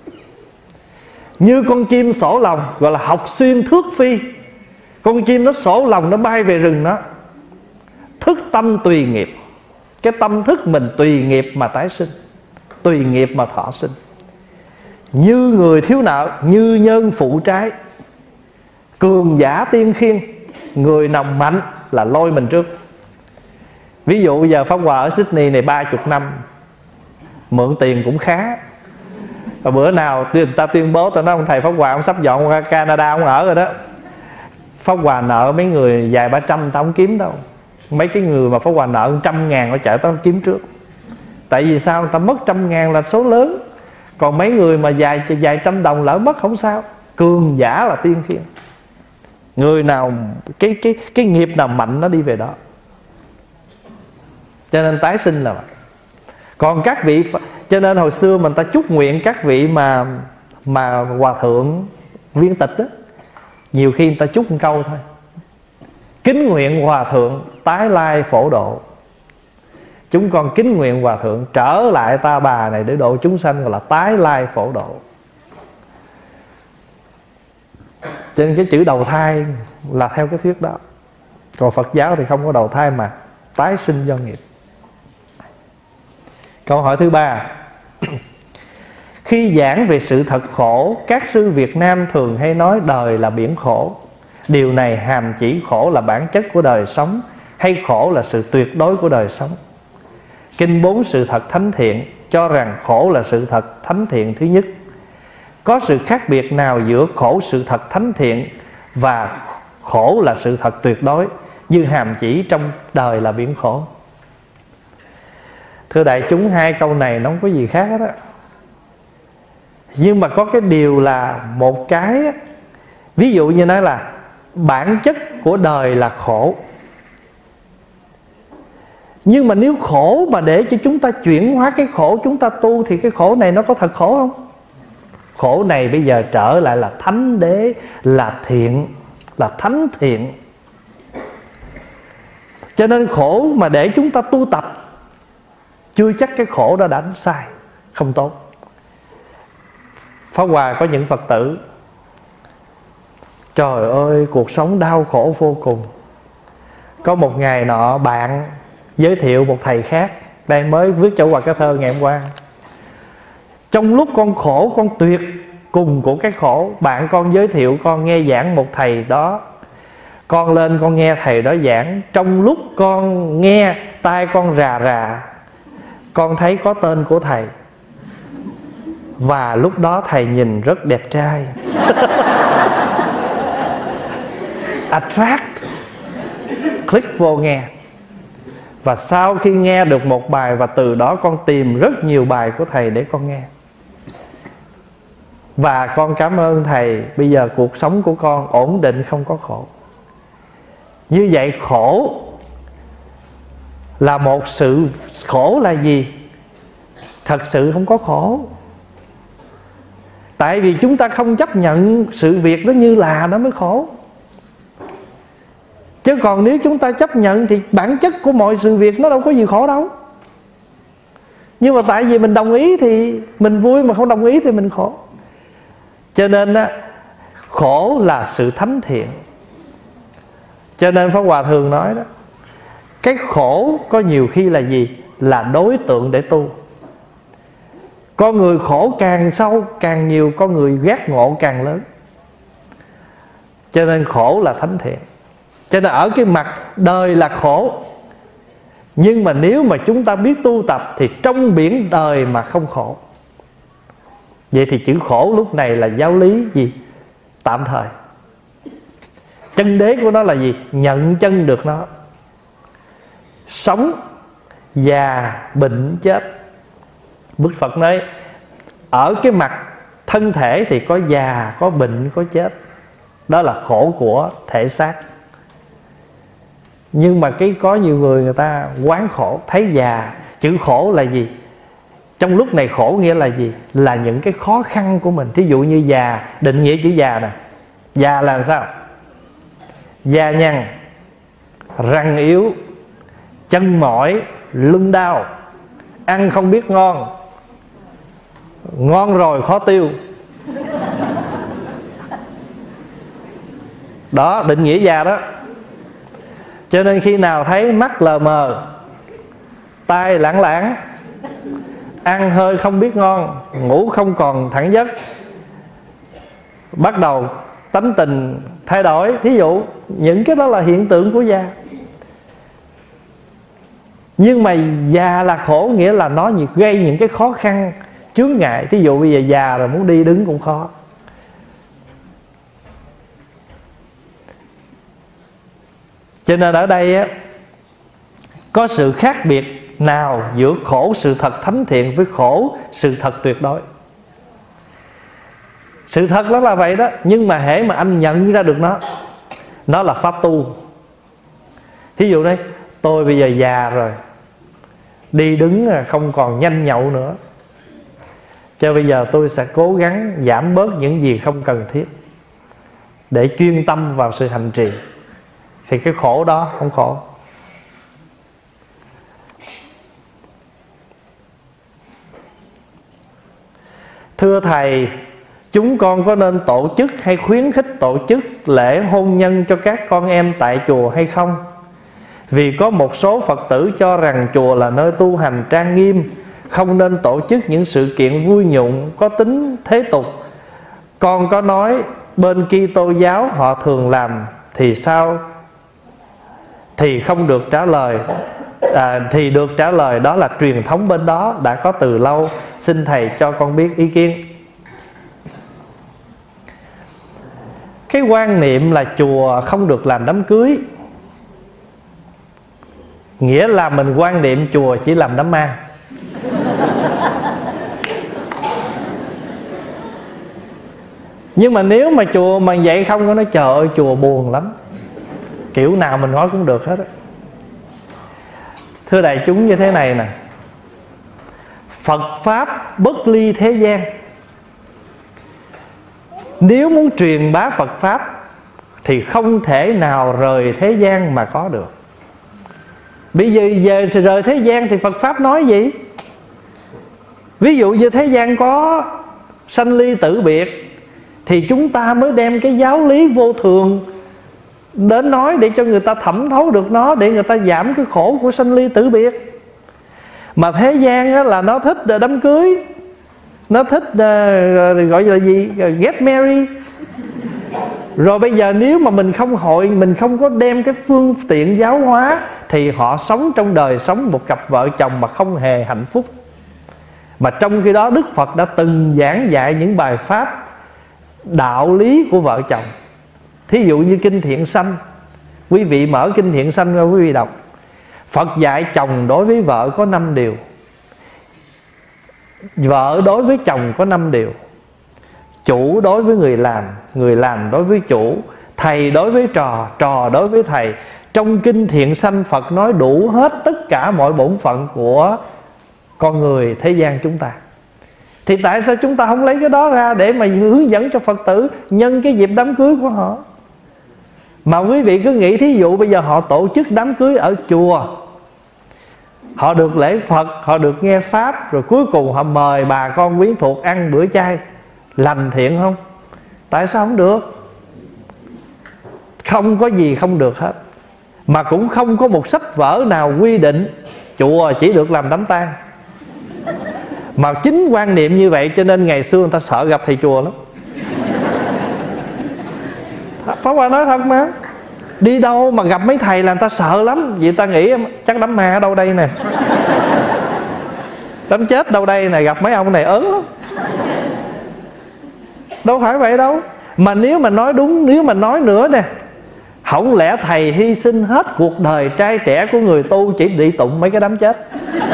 Như con chim sổ lòng, gọi là học xuyên thước phi. Con chim nó sổ lòng, nó bay về rừng đó. Thức tâm tùy nghiệp. Cái tâm thức mình tùy nghiệp mà tái sinh, tùy nghiệp mà thọ sinh. Như người thiếu nợ, như nhân phụ trái cường giả tiên khiên. Người nào mạnh là lôi mình trước. Ví dụ bây giờ Pháp Hòa ở Sydney này 30 năm, mượn tiền cũng khá. Và bữa nào người ta tuyên bố, tao nói ông thầy Pháp Hòa ông sắp dọn qua Canada ông ở rồi đó. Pháp Hòa nợ mấy người vài 300 tao không kiếm đâu. Mấy cái người mà Pháp Hòa nợ 100.000 ở chợ tao kiếm trước. Tại vì sao? Tao mất 100.000 là số lớn. Còn mấy người mà vài trăm đồng lỡ mất không sao, cường giả là tiên khiên. Người nào cái nghiệp nào mạnh nó đi về đó. Cho nên tái sinh là vậy. Còn các vị, cho nên hồi xưa mình ta chúc nguyện các vị mà hòa thượng viên tịch đó, nhiều khi người ta chúc một câu thôi: kính nguyện hòa thượng tái lai phổ độ. Chúng con kính nguyện hòa thượng trở lại Ta Bà này để độ chúng sanh, gọi là tái lai phổ độ. Cho nên cái chữ đầu thai là theo cái thuyết đó. Còn Phật giáo thì không có đầu thai mà tái sinh do nghiệp. Câu hỏi thứ 3. Khi giảng về sự thật khổ, các sư Việt Nam thường hay nói đời là biển khổ. Điều này hàm chỉ khổ là bản chất của đời sống, hay khổ là sự tuyệt đối của đời sống? Kinh 4 sự thật thánh thiện cho rằng khổ là sự thật thánh thiện thứ nhất. Có sự khác biệt nào giữa khổ sự thật thánh thiện và khổ là sự thật tuyệt đối, như hàm chỉ trong đời là biển khổ? Thưa đại chúng, hai câu này nó không có gì khác hết á. Nhưng mà có cái điều là một cái, ví dụ như nói là bản chất của đời là khổ. Nhưng mà nếu khổ mà để cho chúng ta chuyển hóa cái khổ, chúng ta tu, thì cái khổ này nó có thật khổ không? Khổ này bây giờ trở lại là thánh đế, là thiện, là thánh thiện. Cho nên khổ mà để chúng ta tu tập, chưa chắc cái khổ đó đã sai, không tốt. Pháp Hòa có những Phật tử, trời ơi cuộc sống đau khổ vô cùng. Có một ngày nọ bạn giới thiệu một thầy khác, đây mới viết cho Hòa cái thơ ngày hôm qua: trong lúc con khổ, con tuyệt cùng của cái khổ, bạn con giới thiệu con nghe giảng một thầy đó. Con lên con nghe thầy đó giảng, trong lúc con nghe tai con rà rà, con thấy có tên của thầy. Và lúc đó thầy nhìn rất đẹp trai. Attract, click vô nghe. Và sau khi nghe được một bài, và từ đó con tìm rất nhiều bài của thầy để con nghe. Và con cảm ơn thầy, bây giờ cuộc sống của con ổn định, không có khổ. Như vậy khổ là một sự, khổ là gì? Thật sự không có khổ. Tại vì chúng ta không chấp nhận sự việc đó như là nó mới khổ. Chứ còn nếu chúng ta chấp nhận thì bản chất của mọi sự việc nó đâu có gì khổ đâu. Nhưng mà tại vì mình đồng ý thì mình vui, mà không đồng ý thì mình khổ. Cho nên khổ là sự thánh thiện. Cho nên Pháp Hòa thường nói đó, cái khổ có nhiều khi là gì? Là đối tượng để tu. Con người khổ càng sâu càng nhiều, con người giác ngộ càng lớn. Cho nên khổ là thánh thiện. Cho nên ở cái mặt đời là khổ, nhưng mà nếu mà chúng ta biết tu tập thì trong biển đời mà không khổ. Vậy thì chữ khổ lúc này là giáo lý gì? Tạm thời. Chân đế của nó là gì? Nhận chân được nó. Sống, già, bệnh, chết. Đức Phật nói ở cái mặt thân thể thì có già, có bệnh, có chết. Đó là khổ của thể xác. Nhưng mà có nhiều người ta quán khổ, thấy già. Chữ khổ là gì? Trong lúc này khổ nghĩa là gì? Là những cái khó khăn của mình. Thí dụ như già, định nghĩa chữ già nè. Già là sao? Da nhăn, răng yếu, chân mỏi, lưng đau, ăn không biết ngon, ngon rồi khó tiêu. Đó, định nghĩa già đó. Cho nên khi nào thấy mắt lờ mờ, tai lãng lãng, ăn hơi không biết ngon, ngủ không còn thẳng giấc, bắt đầu tánh tình thay đổi, thí dụ những cái đó là hiện tượng của già. Nhưng mà già là khổ, nghĩa là nó gây những cái khó khăn, chướng ngại. Thí dụ bây giờ già rồi muốn đi đứng cũng khó. Cho nên ở đây á, có sự khác biệt nào giữa khổ sự thật thánh thiện với khổ sự thật tuyệt đối? Sự thật nó là vậy đó. Nhưng mà hễ mà anh nhận ra được nó là pháp tu. Thí dụ đây, tôi bây giờ già rồi, đi đứng không còn nhanh nhậu nữa, cho bây giờ tôi sẽ cố gắng giảm bớt những gì không cần thiết để chuyên tâm vào sự hành trì. Thì cái khổ đó không khổ. Thưa Thầy, chúng con có nên tổ chức hay khuyến khích tổ chức lễ hôn nhân cho các con em tại chùa hay không? Vì có một số Phật tử cho rằng chùa là nơi tu hành trang nghiêm, không nên tổ chức những sự kiện vui nhộn có tính thế tục. Con có nói bên Kitô giáo họ thường làm thì sao? Thì không được trả lời. Thì được trả lời đó là truyền thống bên đó đã có từ lâu. Xin Thầy cho con biết ý kiến. Cái quan niệm là chùa không được làm đám cưới, nghĩa là mình quan niệm chùa chỉ làm đám ma. Nhưng mà nếu mà chùa mà vậy không có nói trời ơi chùa buồn lắm, kiểu nào mình nói cũng được hết á. Thưa đại chúng, như thế này nè, Phật Pháp bất ly thế gian. Nếu muốn truyền bá Phật Pháp thì không thể nào rời thế gian mà có được. Bây giờ rời thế gian thì Phật Pháp nói gì? Ví dụ như thế gian có sanh ly tử biệt, thì chúng ta mới đem cái giáo lý vô thường đến nói để cho người ta thẩm thấu được nó, để người ta giảm cái khổ của sanh ly tử biệt. Mà thế gian á, là nó thích đám cưới, nó thích gọi là gì? Get married. Rồi bây giờ nếu mà mình không có đem cái phương tiện giáo hóa, thì họ sống trong đời sống một cặp vợ chồng mà không hề hạnh phúc. Mà trong khi đó Đức Phật đã từng giảng dạy những bài pháp đạo lý của vợ chồng. Thí dụ như Kinh Thiện Sanh, quý vị mở Kinh Thiện Sanh ra quý vị đọc. Phật dạy chồng đối với vợ có 5 điều, vợ đối với chồng có 5 điều, chủ đối với người làm đối với chủ, thầy đối với trò, trò đối với thầy. Trong Kinh Thiện Sanh Phật nói đủ hết tất cả mọi bổn phận của con người thế gian chúng ta. Thì tại sao chúng ta không lấy cái đó ra để mà hướng dẫn cho Phật tử nhân cái dịp đám cưới của họ? Mà quý vị cứ nghĩ thí dụ bây giờ họ tổ chức đám cưới ở chùa, họ được lễ Phật, họ được nghe Pháp, rồi cuối cùng họ mời bà con quyến thuộc ăn bữa chay, lành thiện không? Tại sao không được? Không có gì không được hết. Mà cũng không có một sách vở nào quy định chùa chỉ được làm đám tang. Mà chính quan niệm như vậy cho nên ngày xưa người ta sợ gặp thầy chùa lắm. Pháp Hòa nói thật mà, đi đâu mà gặp mấy thầy là người ta sợ lắm. Vì ta nghĩ chắc đám ma ở đâu đây nè, đám chết đâu đây nè, gặp mấy ông này ớn lắm. Đâu phải vậy đâu. Mà nếu mà nói đúng, nếu mà nói nữa nè, không lẽ thầy hy sinh hết cuộc đời trai trẻ của người tu chỉ đi tụng mấy cái đám chết?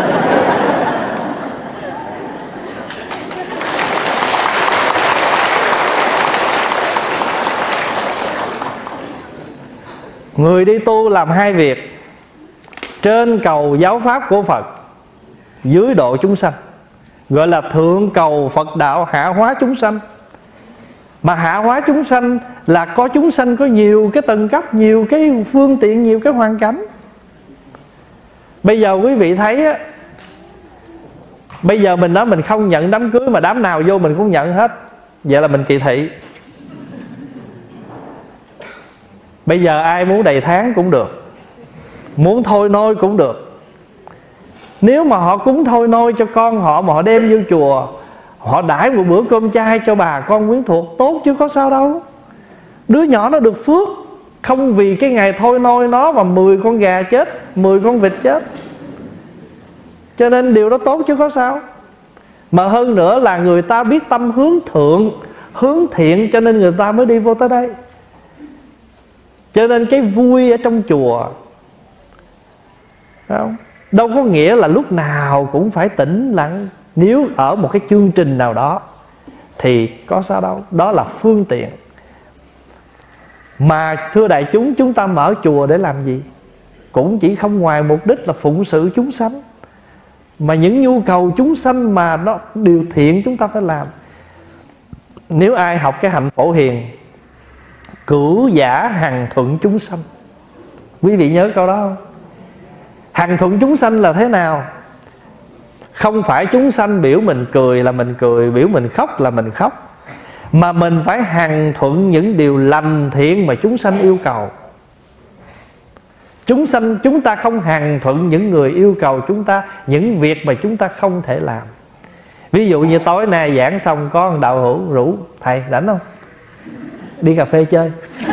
Người đi tu làm hai việc: trên cầu giáo pháp của Phật, dưới độ chúng sanh. Gọi là thượng cầu Phật đạo, hạ hóa chúng sanh. Mà hạ hóa chúng sanh là có chúng sanh có nhiều cái tầng cấp, nhiều cái phương tiện, nhiều cái hoàn cảnh. Bây giờ quý vị thấy á, bây giờ mình nói mình không nhận đám cưới mà đám nào vô mình cũng nhận hết, vậy là mình kỳ thị. Bây giờ ai muốn đầy tháng cũng được, muốn thôi nôi cũng được. Nếu mà họ cúng thôi nôi cho con họ mà họ đem vô chùa, họ đãi một bữa cơm chay cho bà con quyến thuộc, tốt chứ có sao đâu. Đứa nhỏ nó được phước, không vì cái ngày thôi nôi nó mà 10 con gà chết, 10 con vịt chết. Cho nên điều đó tốt chứ có sao. Mà hơn nữa là người ta biết tâm hướng thượng, hướng thiện, cho nên người ta mới đi vô tới đây. Cho nên cái vui ở trong chùa không? Đâu có nghĩa là lúc nào cũng phải tĩnh lặng. Nếu ở một cái chương trình nào đó thì có sao đâu. Đó là phương tiện. Mà thưa đại chúng, chúng ta mở chùa để làm gì? Cũng chỉ không ngoài mục đích là phụng sự chúng sanh. Mà những nhu cầu chúng sanh mà nó điều thiện chúng ta phải làm. Nếu ai học cái hạnh Phổ Hiền, cửu giả hằng thuận chúng sanh, quý vị nhớ câu đó không? Hằng thuận chúng sanh là thế nào? Không phải chúng sanh biểu mình cười là mình cười, biểu mình khóc là mình khóc, mà mình phải hằng thuận những điều lành thiện mà chúng sanh yêu cầu. Chúng ta không hằng thuận những người yêu cầu chúng ta những việc mà chúng ta không thể làm. Ví dụ như tối nay giảng xong có một đạo hữu rủ: thầy rảnh không? Đi cà phê chơi.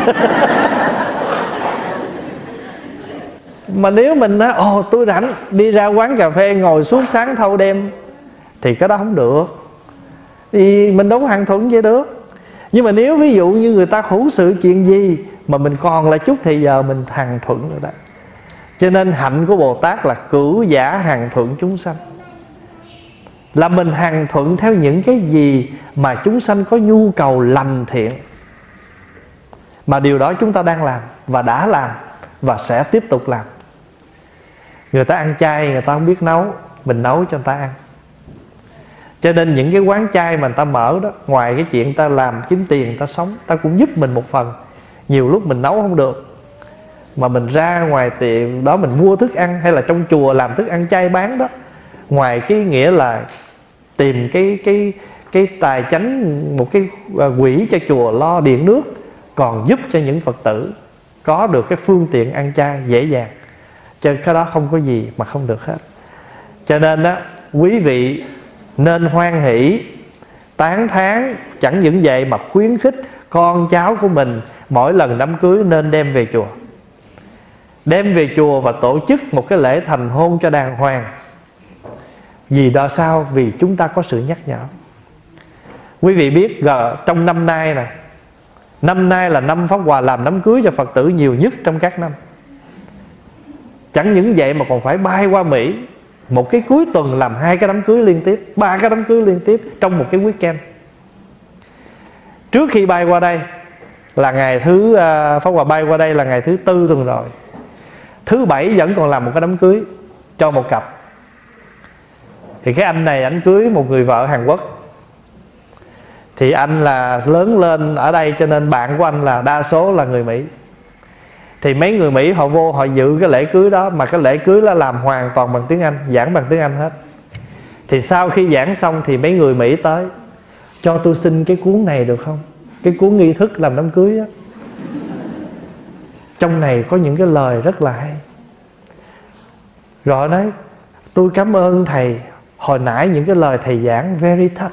Mà nếu mình nói ồ tôi rảnh, đi ra quán cà phê ngồi suốt sáng thâu đêm, thì cái đó không được. Thì mình đâu có hằng thuận vậy được. Nhưng mà nếu ví dụ như người ta hữu sự chuyện gì mà mình còn lại chút thì giờ mình hằng thuận rồi đó. Cho nên hạnh của Bồ Tát là cửu giả hằng thuận chúng sanh, là mình hằng thuận theo những cái gì mà chúng sanh có nhu cầu lành thiện. Mà điều đó chúng ta đang làm và đã làm và sẽ tiếp tục làm. Người ta ăn chay, người ta không biết nấu, mình nấu cho người ta ăn. Cho nên những cái quán chay mà người ta mở đó, ngoài cái chuyện người ta làm kiếm tiền, người ta sống, ta cũng giúp mình một phần. Nhiều lúc mình nấu không được, mà mình ra ngoài tiệm đó mình mua thức ăn, hay là trong chùa làm thức ăn chay bán đó, ngoài cái nghĩa là tìm cái tài chánh, một cái quỹ cho chùa lo điện nước, còn giúp cho những Phật tử có được cái phương tiện ăn chay dễ dàng. Cho cái đó không có gì mà không được hết. Cho nên đó, quý vị nên hoan hỷ, tán thán, chẳng những vậy mà khuyến khích con cháu của mình mỗi lần đám cưới nên đem về chùa. Đem về chùa và tổ chức một cái lễ thành hôn cho đàng hoàng. Vì đó sao? Vì chúng ta có sự nhắc nhở. Quý vị biết trong năm nay này, năm nay là năm Pháp Hòa làm đám cưới cho Phật tử nhiều nhất trong các năm. Chẳng những vậy mà còn phải bay qua Mỹ, một cái cuối tuần làm 2 cái đám cưới liên tiếp, 3 cái đám cưới liên tiếp trong một cái weekend. Trước khi bay qua đây là ngày thứ Pháp Hòa bay qua đây là ngày thứ Tư tuần rồi, thứ Bảy vẫn còn làm một cái đám cưới cho một cặp. Thì cái anh này anh cưới một người vợ Hàn Quốc. Thì anh là lớn lên ở đây, cho nên bạn của anh là đa số là người Mỹ. Thì mấy người Mỹ họ vô họ dự cái lễ cưới đó, mà cái lễ cưới là làm hoàn toàn bằng tiếng Anh, giảng bằng tiếng Anh hết. Thì sau khi giảng xong thì mấy người Mỹ tới: cho tôi xin cái cuốn này được không? Cái cuốn nghi thức làm đám cưới á. Trong này có những cái lời rất là hay. Rồi nói: tôi cảm ơn thầy, hồi nãy những cái lời thầy giảng very touch.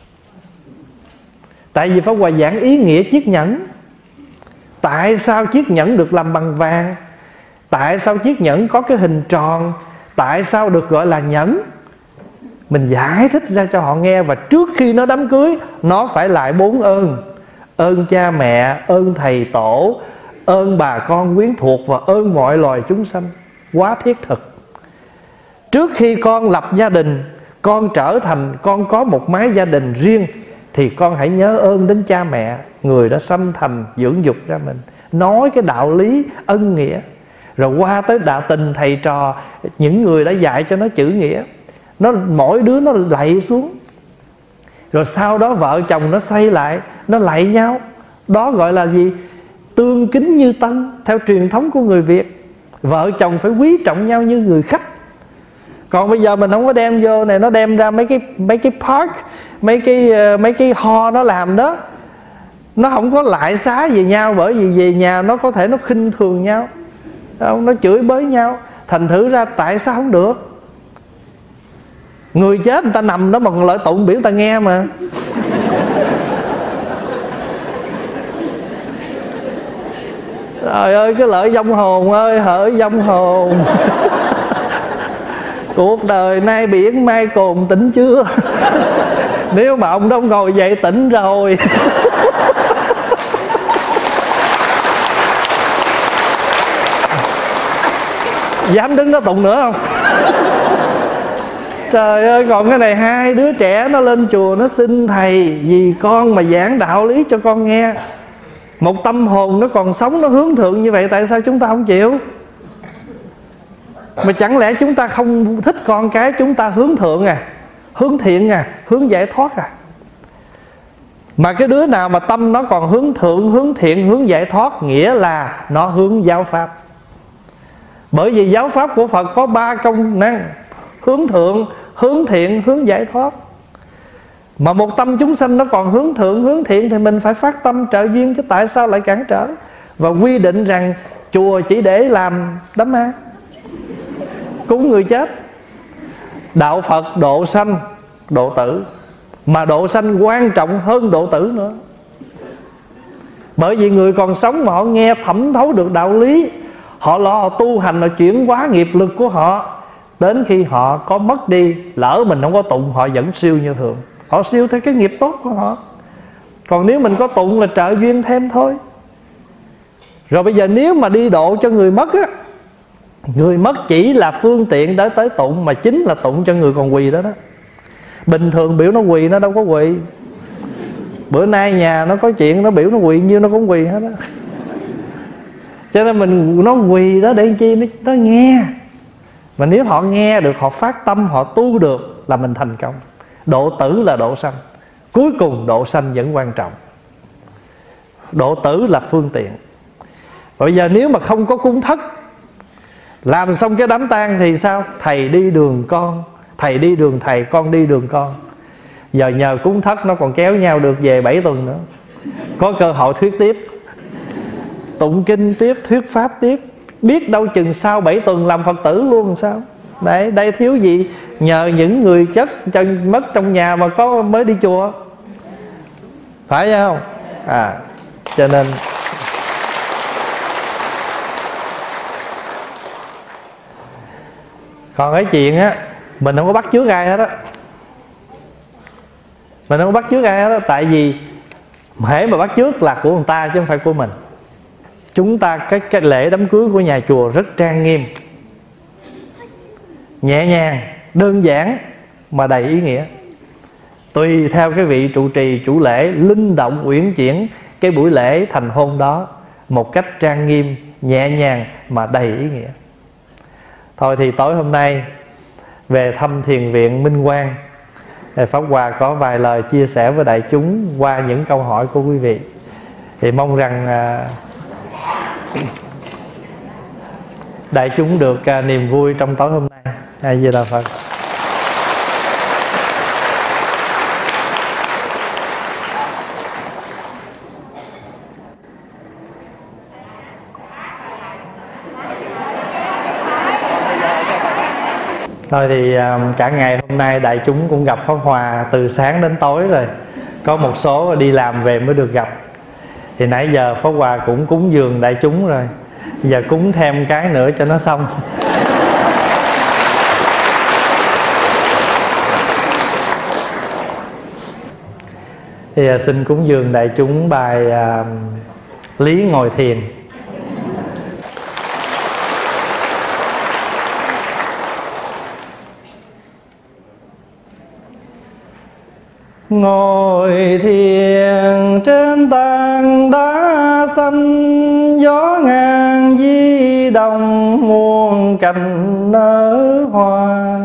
Tại vì Pháp Hòa giảng ý nghĩa chiếc nhẫn. Tại sao chiếc nhẫn được làm bằng vàng? Tại sao chiếc nhẫn có cái hình tròn? Tại sao được gọi là nhẫn? Mình giải thích ra cho họ nghe. Và trước khi nó đám cưới, nó phải lại 4 ơn: ơn cha mẹ, ơn thầy tổ, ơn bà con quyến thuộc, và ơn mọi loài chúng sanh. Quá thiết thực. Trước khi con lập gia đình, con trở thành, con có một mái gia đình riêng, thì con hãy nhớ ơn đến cha mẹ, người đã sanh thành dưỡng dục ra mình. Nói cái đạo lý ân nghĩa. Rồi qua tới đạo tình thầy trò, những người đã dạy cho nó chữ nghĩa, nó mỗi đứa nó lạy xuống. Rồi sau đó vợ chồng nó xoay lại, nó lạy nhau. Đó gọi là gì? Tương kính như tân. Theo truyền thống của người Việt, vợ chồng phải quý trọng nhau như người khách. Còn bây giờ mình không có đem vô này, nó đem ra mấy cái park, mấy cái ho nó làm đó, nó không có lại xá về nhau. Bởi vì về nhà nó có thể nó khinh thường nhau, nó chửi bới nhau. Thành thử ra tại sao không được? Người chết người ta nằm đó mà còn lợi tụng biểu người ta nghe mà. Trời ơi, cái lợi vong hồn ơi, hỡi vong hồn. Cuộc đời nay biển mai cồn tỉnh chưa? Nếu mà ông đó ngồi dậy tỉnh rồi. Dám đứng đó tụng nữa không? Trời ơi, còn cái này hai đứa trẻ nó lên chùa nó xin thầy vì con mà giảng đạo lý cho con nghe. Một tâm hồn nó còn sống, nó hướng thượng như vậy, tại sao chúng ta không chịu? Mà chẳng lẽ chúng ta không thích con cái chúng ta hướng thượng à, hướng thiện à, hướng giải thoát à? Mà cái đứa nào mà tâm nó còn hướng thượng, hướng thiện, hướng giải thoát, nghĩa là nó hướng giáo pháp. Bởi vì giáo pháp của Phật có 3 công năng: hướng thượng, hướng thiện, hướng giải thoát. Mà một tâm chúng sanh nó còn hướng thượng, hướng thiện thì mình phải phát tâm trợ duyên, chứ tại sao lại cản trở? Và quy định rằng chùa chỉ để làm đám ma, cúng người chết. Đạo Phật độ sanh, độ tử, mà độ sanh quan trọng hơn độ tử nữa. Bởi vì người còn sống mà họ nghe thẩm thấu được đạo lý, họ tu hành, họ chuyển hóa nghiệp lực của họ. Đến khi họ có mất đi, lỡ mình không có tụng, họ vẫn siêu như thường. Họ siêu theo cái nghiệp tốt của họ. Còn nếu mình có tụng là trợ duyên thêm thôi. Rồi bây giờ nếu mà đi độ cho người mất á, người mất chỉ là phương tiện để tới tụng, mà chính là tụng cho người còn quỳ đó đó. Bình thường biểu nó quỳ nó đâu có quỳ. Bữa nay nhà nó có chuyện nó biểu nó quỳ nhiêu nó cũng quỳ hết á. Cho nên mình nó quỳ đó để làm chi? Nó nghe. Mà nếu họ nghe được, họ phát tâm, họ tu được là mình thành công. Độ tử là độ sanh, cuối cùng độ sanh vẫn quan trọng. Độ tử là phương tiện. Bây giờ nếu mà không có cúng thất, làm xong cái đám tang thì sao? Thầy đi đường con, thầy đi đường thầy, con đi đường con. Giờ nhờ cúng thất nó còn kéo nhau được về 7 tuần nữa. Có cơ hội thuyết tiếp, tụng kinh tiếp, thuyết pháp tiếp. Biết đâu chừng sau 7 tuần làm Phật tử luôn làm sao? Đấy, đây thiếu gì? Nhờ những người chết mất trong nhà mà có mới đi chùa, phải không? Cho nên còn cái chuyện á, mình không có bắt chước ai hết á. Mình không có bắt chước ai hết á. Tại vì hễ mà bắt chước là của người ta chứ không phải của mình. Chúng ta cái lễ đám cưới của nhà chùa rất trang nghiêm, nhẹ nhàng, đơn giản mà đầy ý nghĩa. Tùy theo cái vị trụ trì chủ lễ linh động uyển chuyển cái buổi lễ thành hôn đó một cách trang nghiêm, nhẹ nhàng mà đầy ý nghĩa. Thôi thì tối hôm nay về thăm thiền viện Minh Quang, Pháp Hòa có vài lời chia sẻ với đại chúng qua những câu hỏi của quý vị. Thì mong rằng đại chúng được niềm vui trong tối hôm nay. A Di Đà Phật. Thôi thì cả ngày hôm nay đại chúng cũng gặp Pháp Hòa từ sáng đến tối rồi. Có một số đi làm về mới được gặp. Thì nãy giờ Pháp Hòa cũng cúng dường đại chúng rồi, giờ cúng thêm cái nữa cho nó xong. Thì xin cúng dường đại chúng bài Lý Ngồi Thiền. Ngồi thiền trên tảng đá xanh, gió ngang di động muôn cành nở hoa.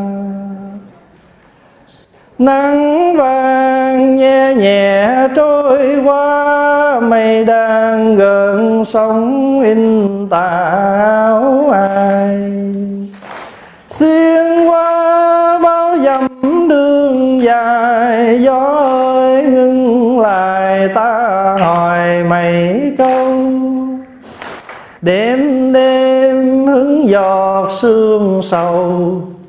Nắng vàng nhẹ nhẹ trôi qua, mây đang gợn sóng in tà áo ai. Xuyên qua bao dặm đường dài, gió ơi ngưng lại ta hỏi mấy câu. Đêm đêm hứng giọt sương sầu,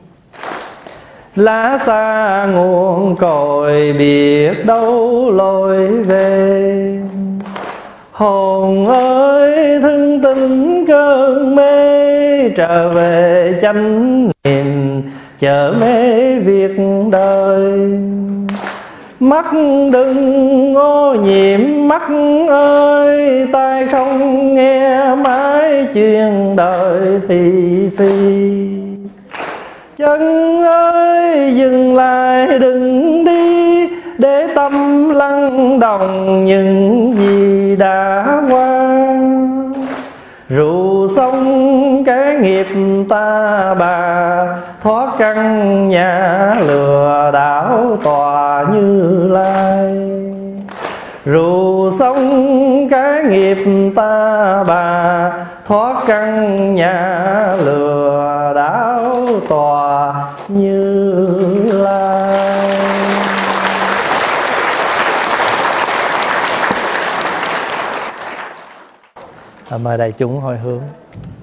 lá xa nguồn cội biết đâu lối về. Hồn ơi thân tình cơn mê, trở về chánh niệm chở mê việc đời. Mắt đừng ô nhiễm mắt ơi, tai không nghe mãi chuyện đời thị phi. Chân ơi dừng lại đừng đi, để tâm lắng đồng những gì đã qua. Rượu xong cái nghiệp ta bà, thoát căn nhà lừa đảo tòa Như Lai. Rượu xong cái nghiệp ta bà, thoát căn nhà lừa đảo tòa Như Lai. Mời đại chúng hồi hướng.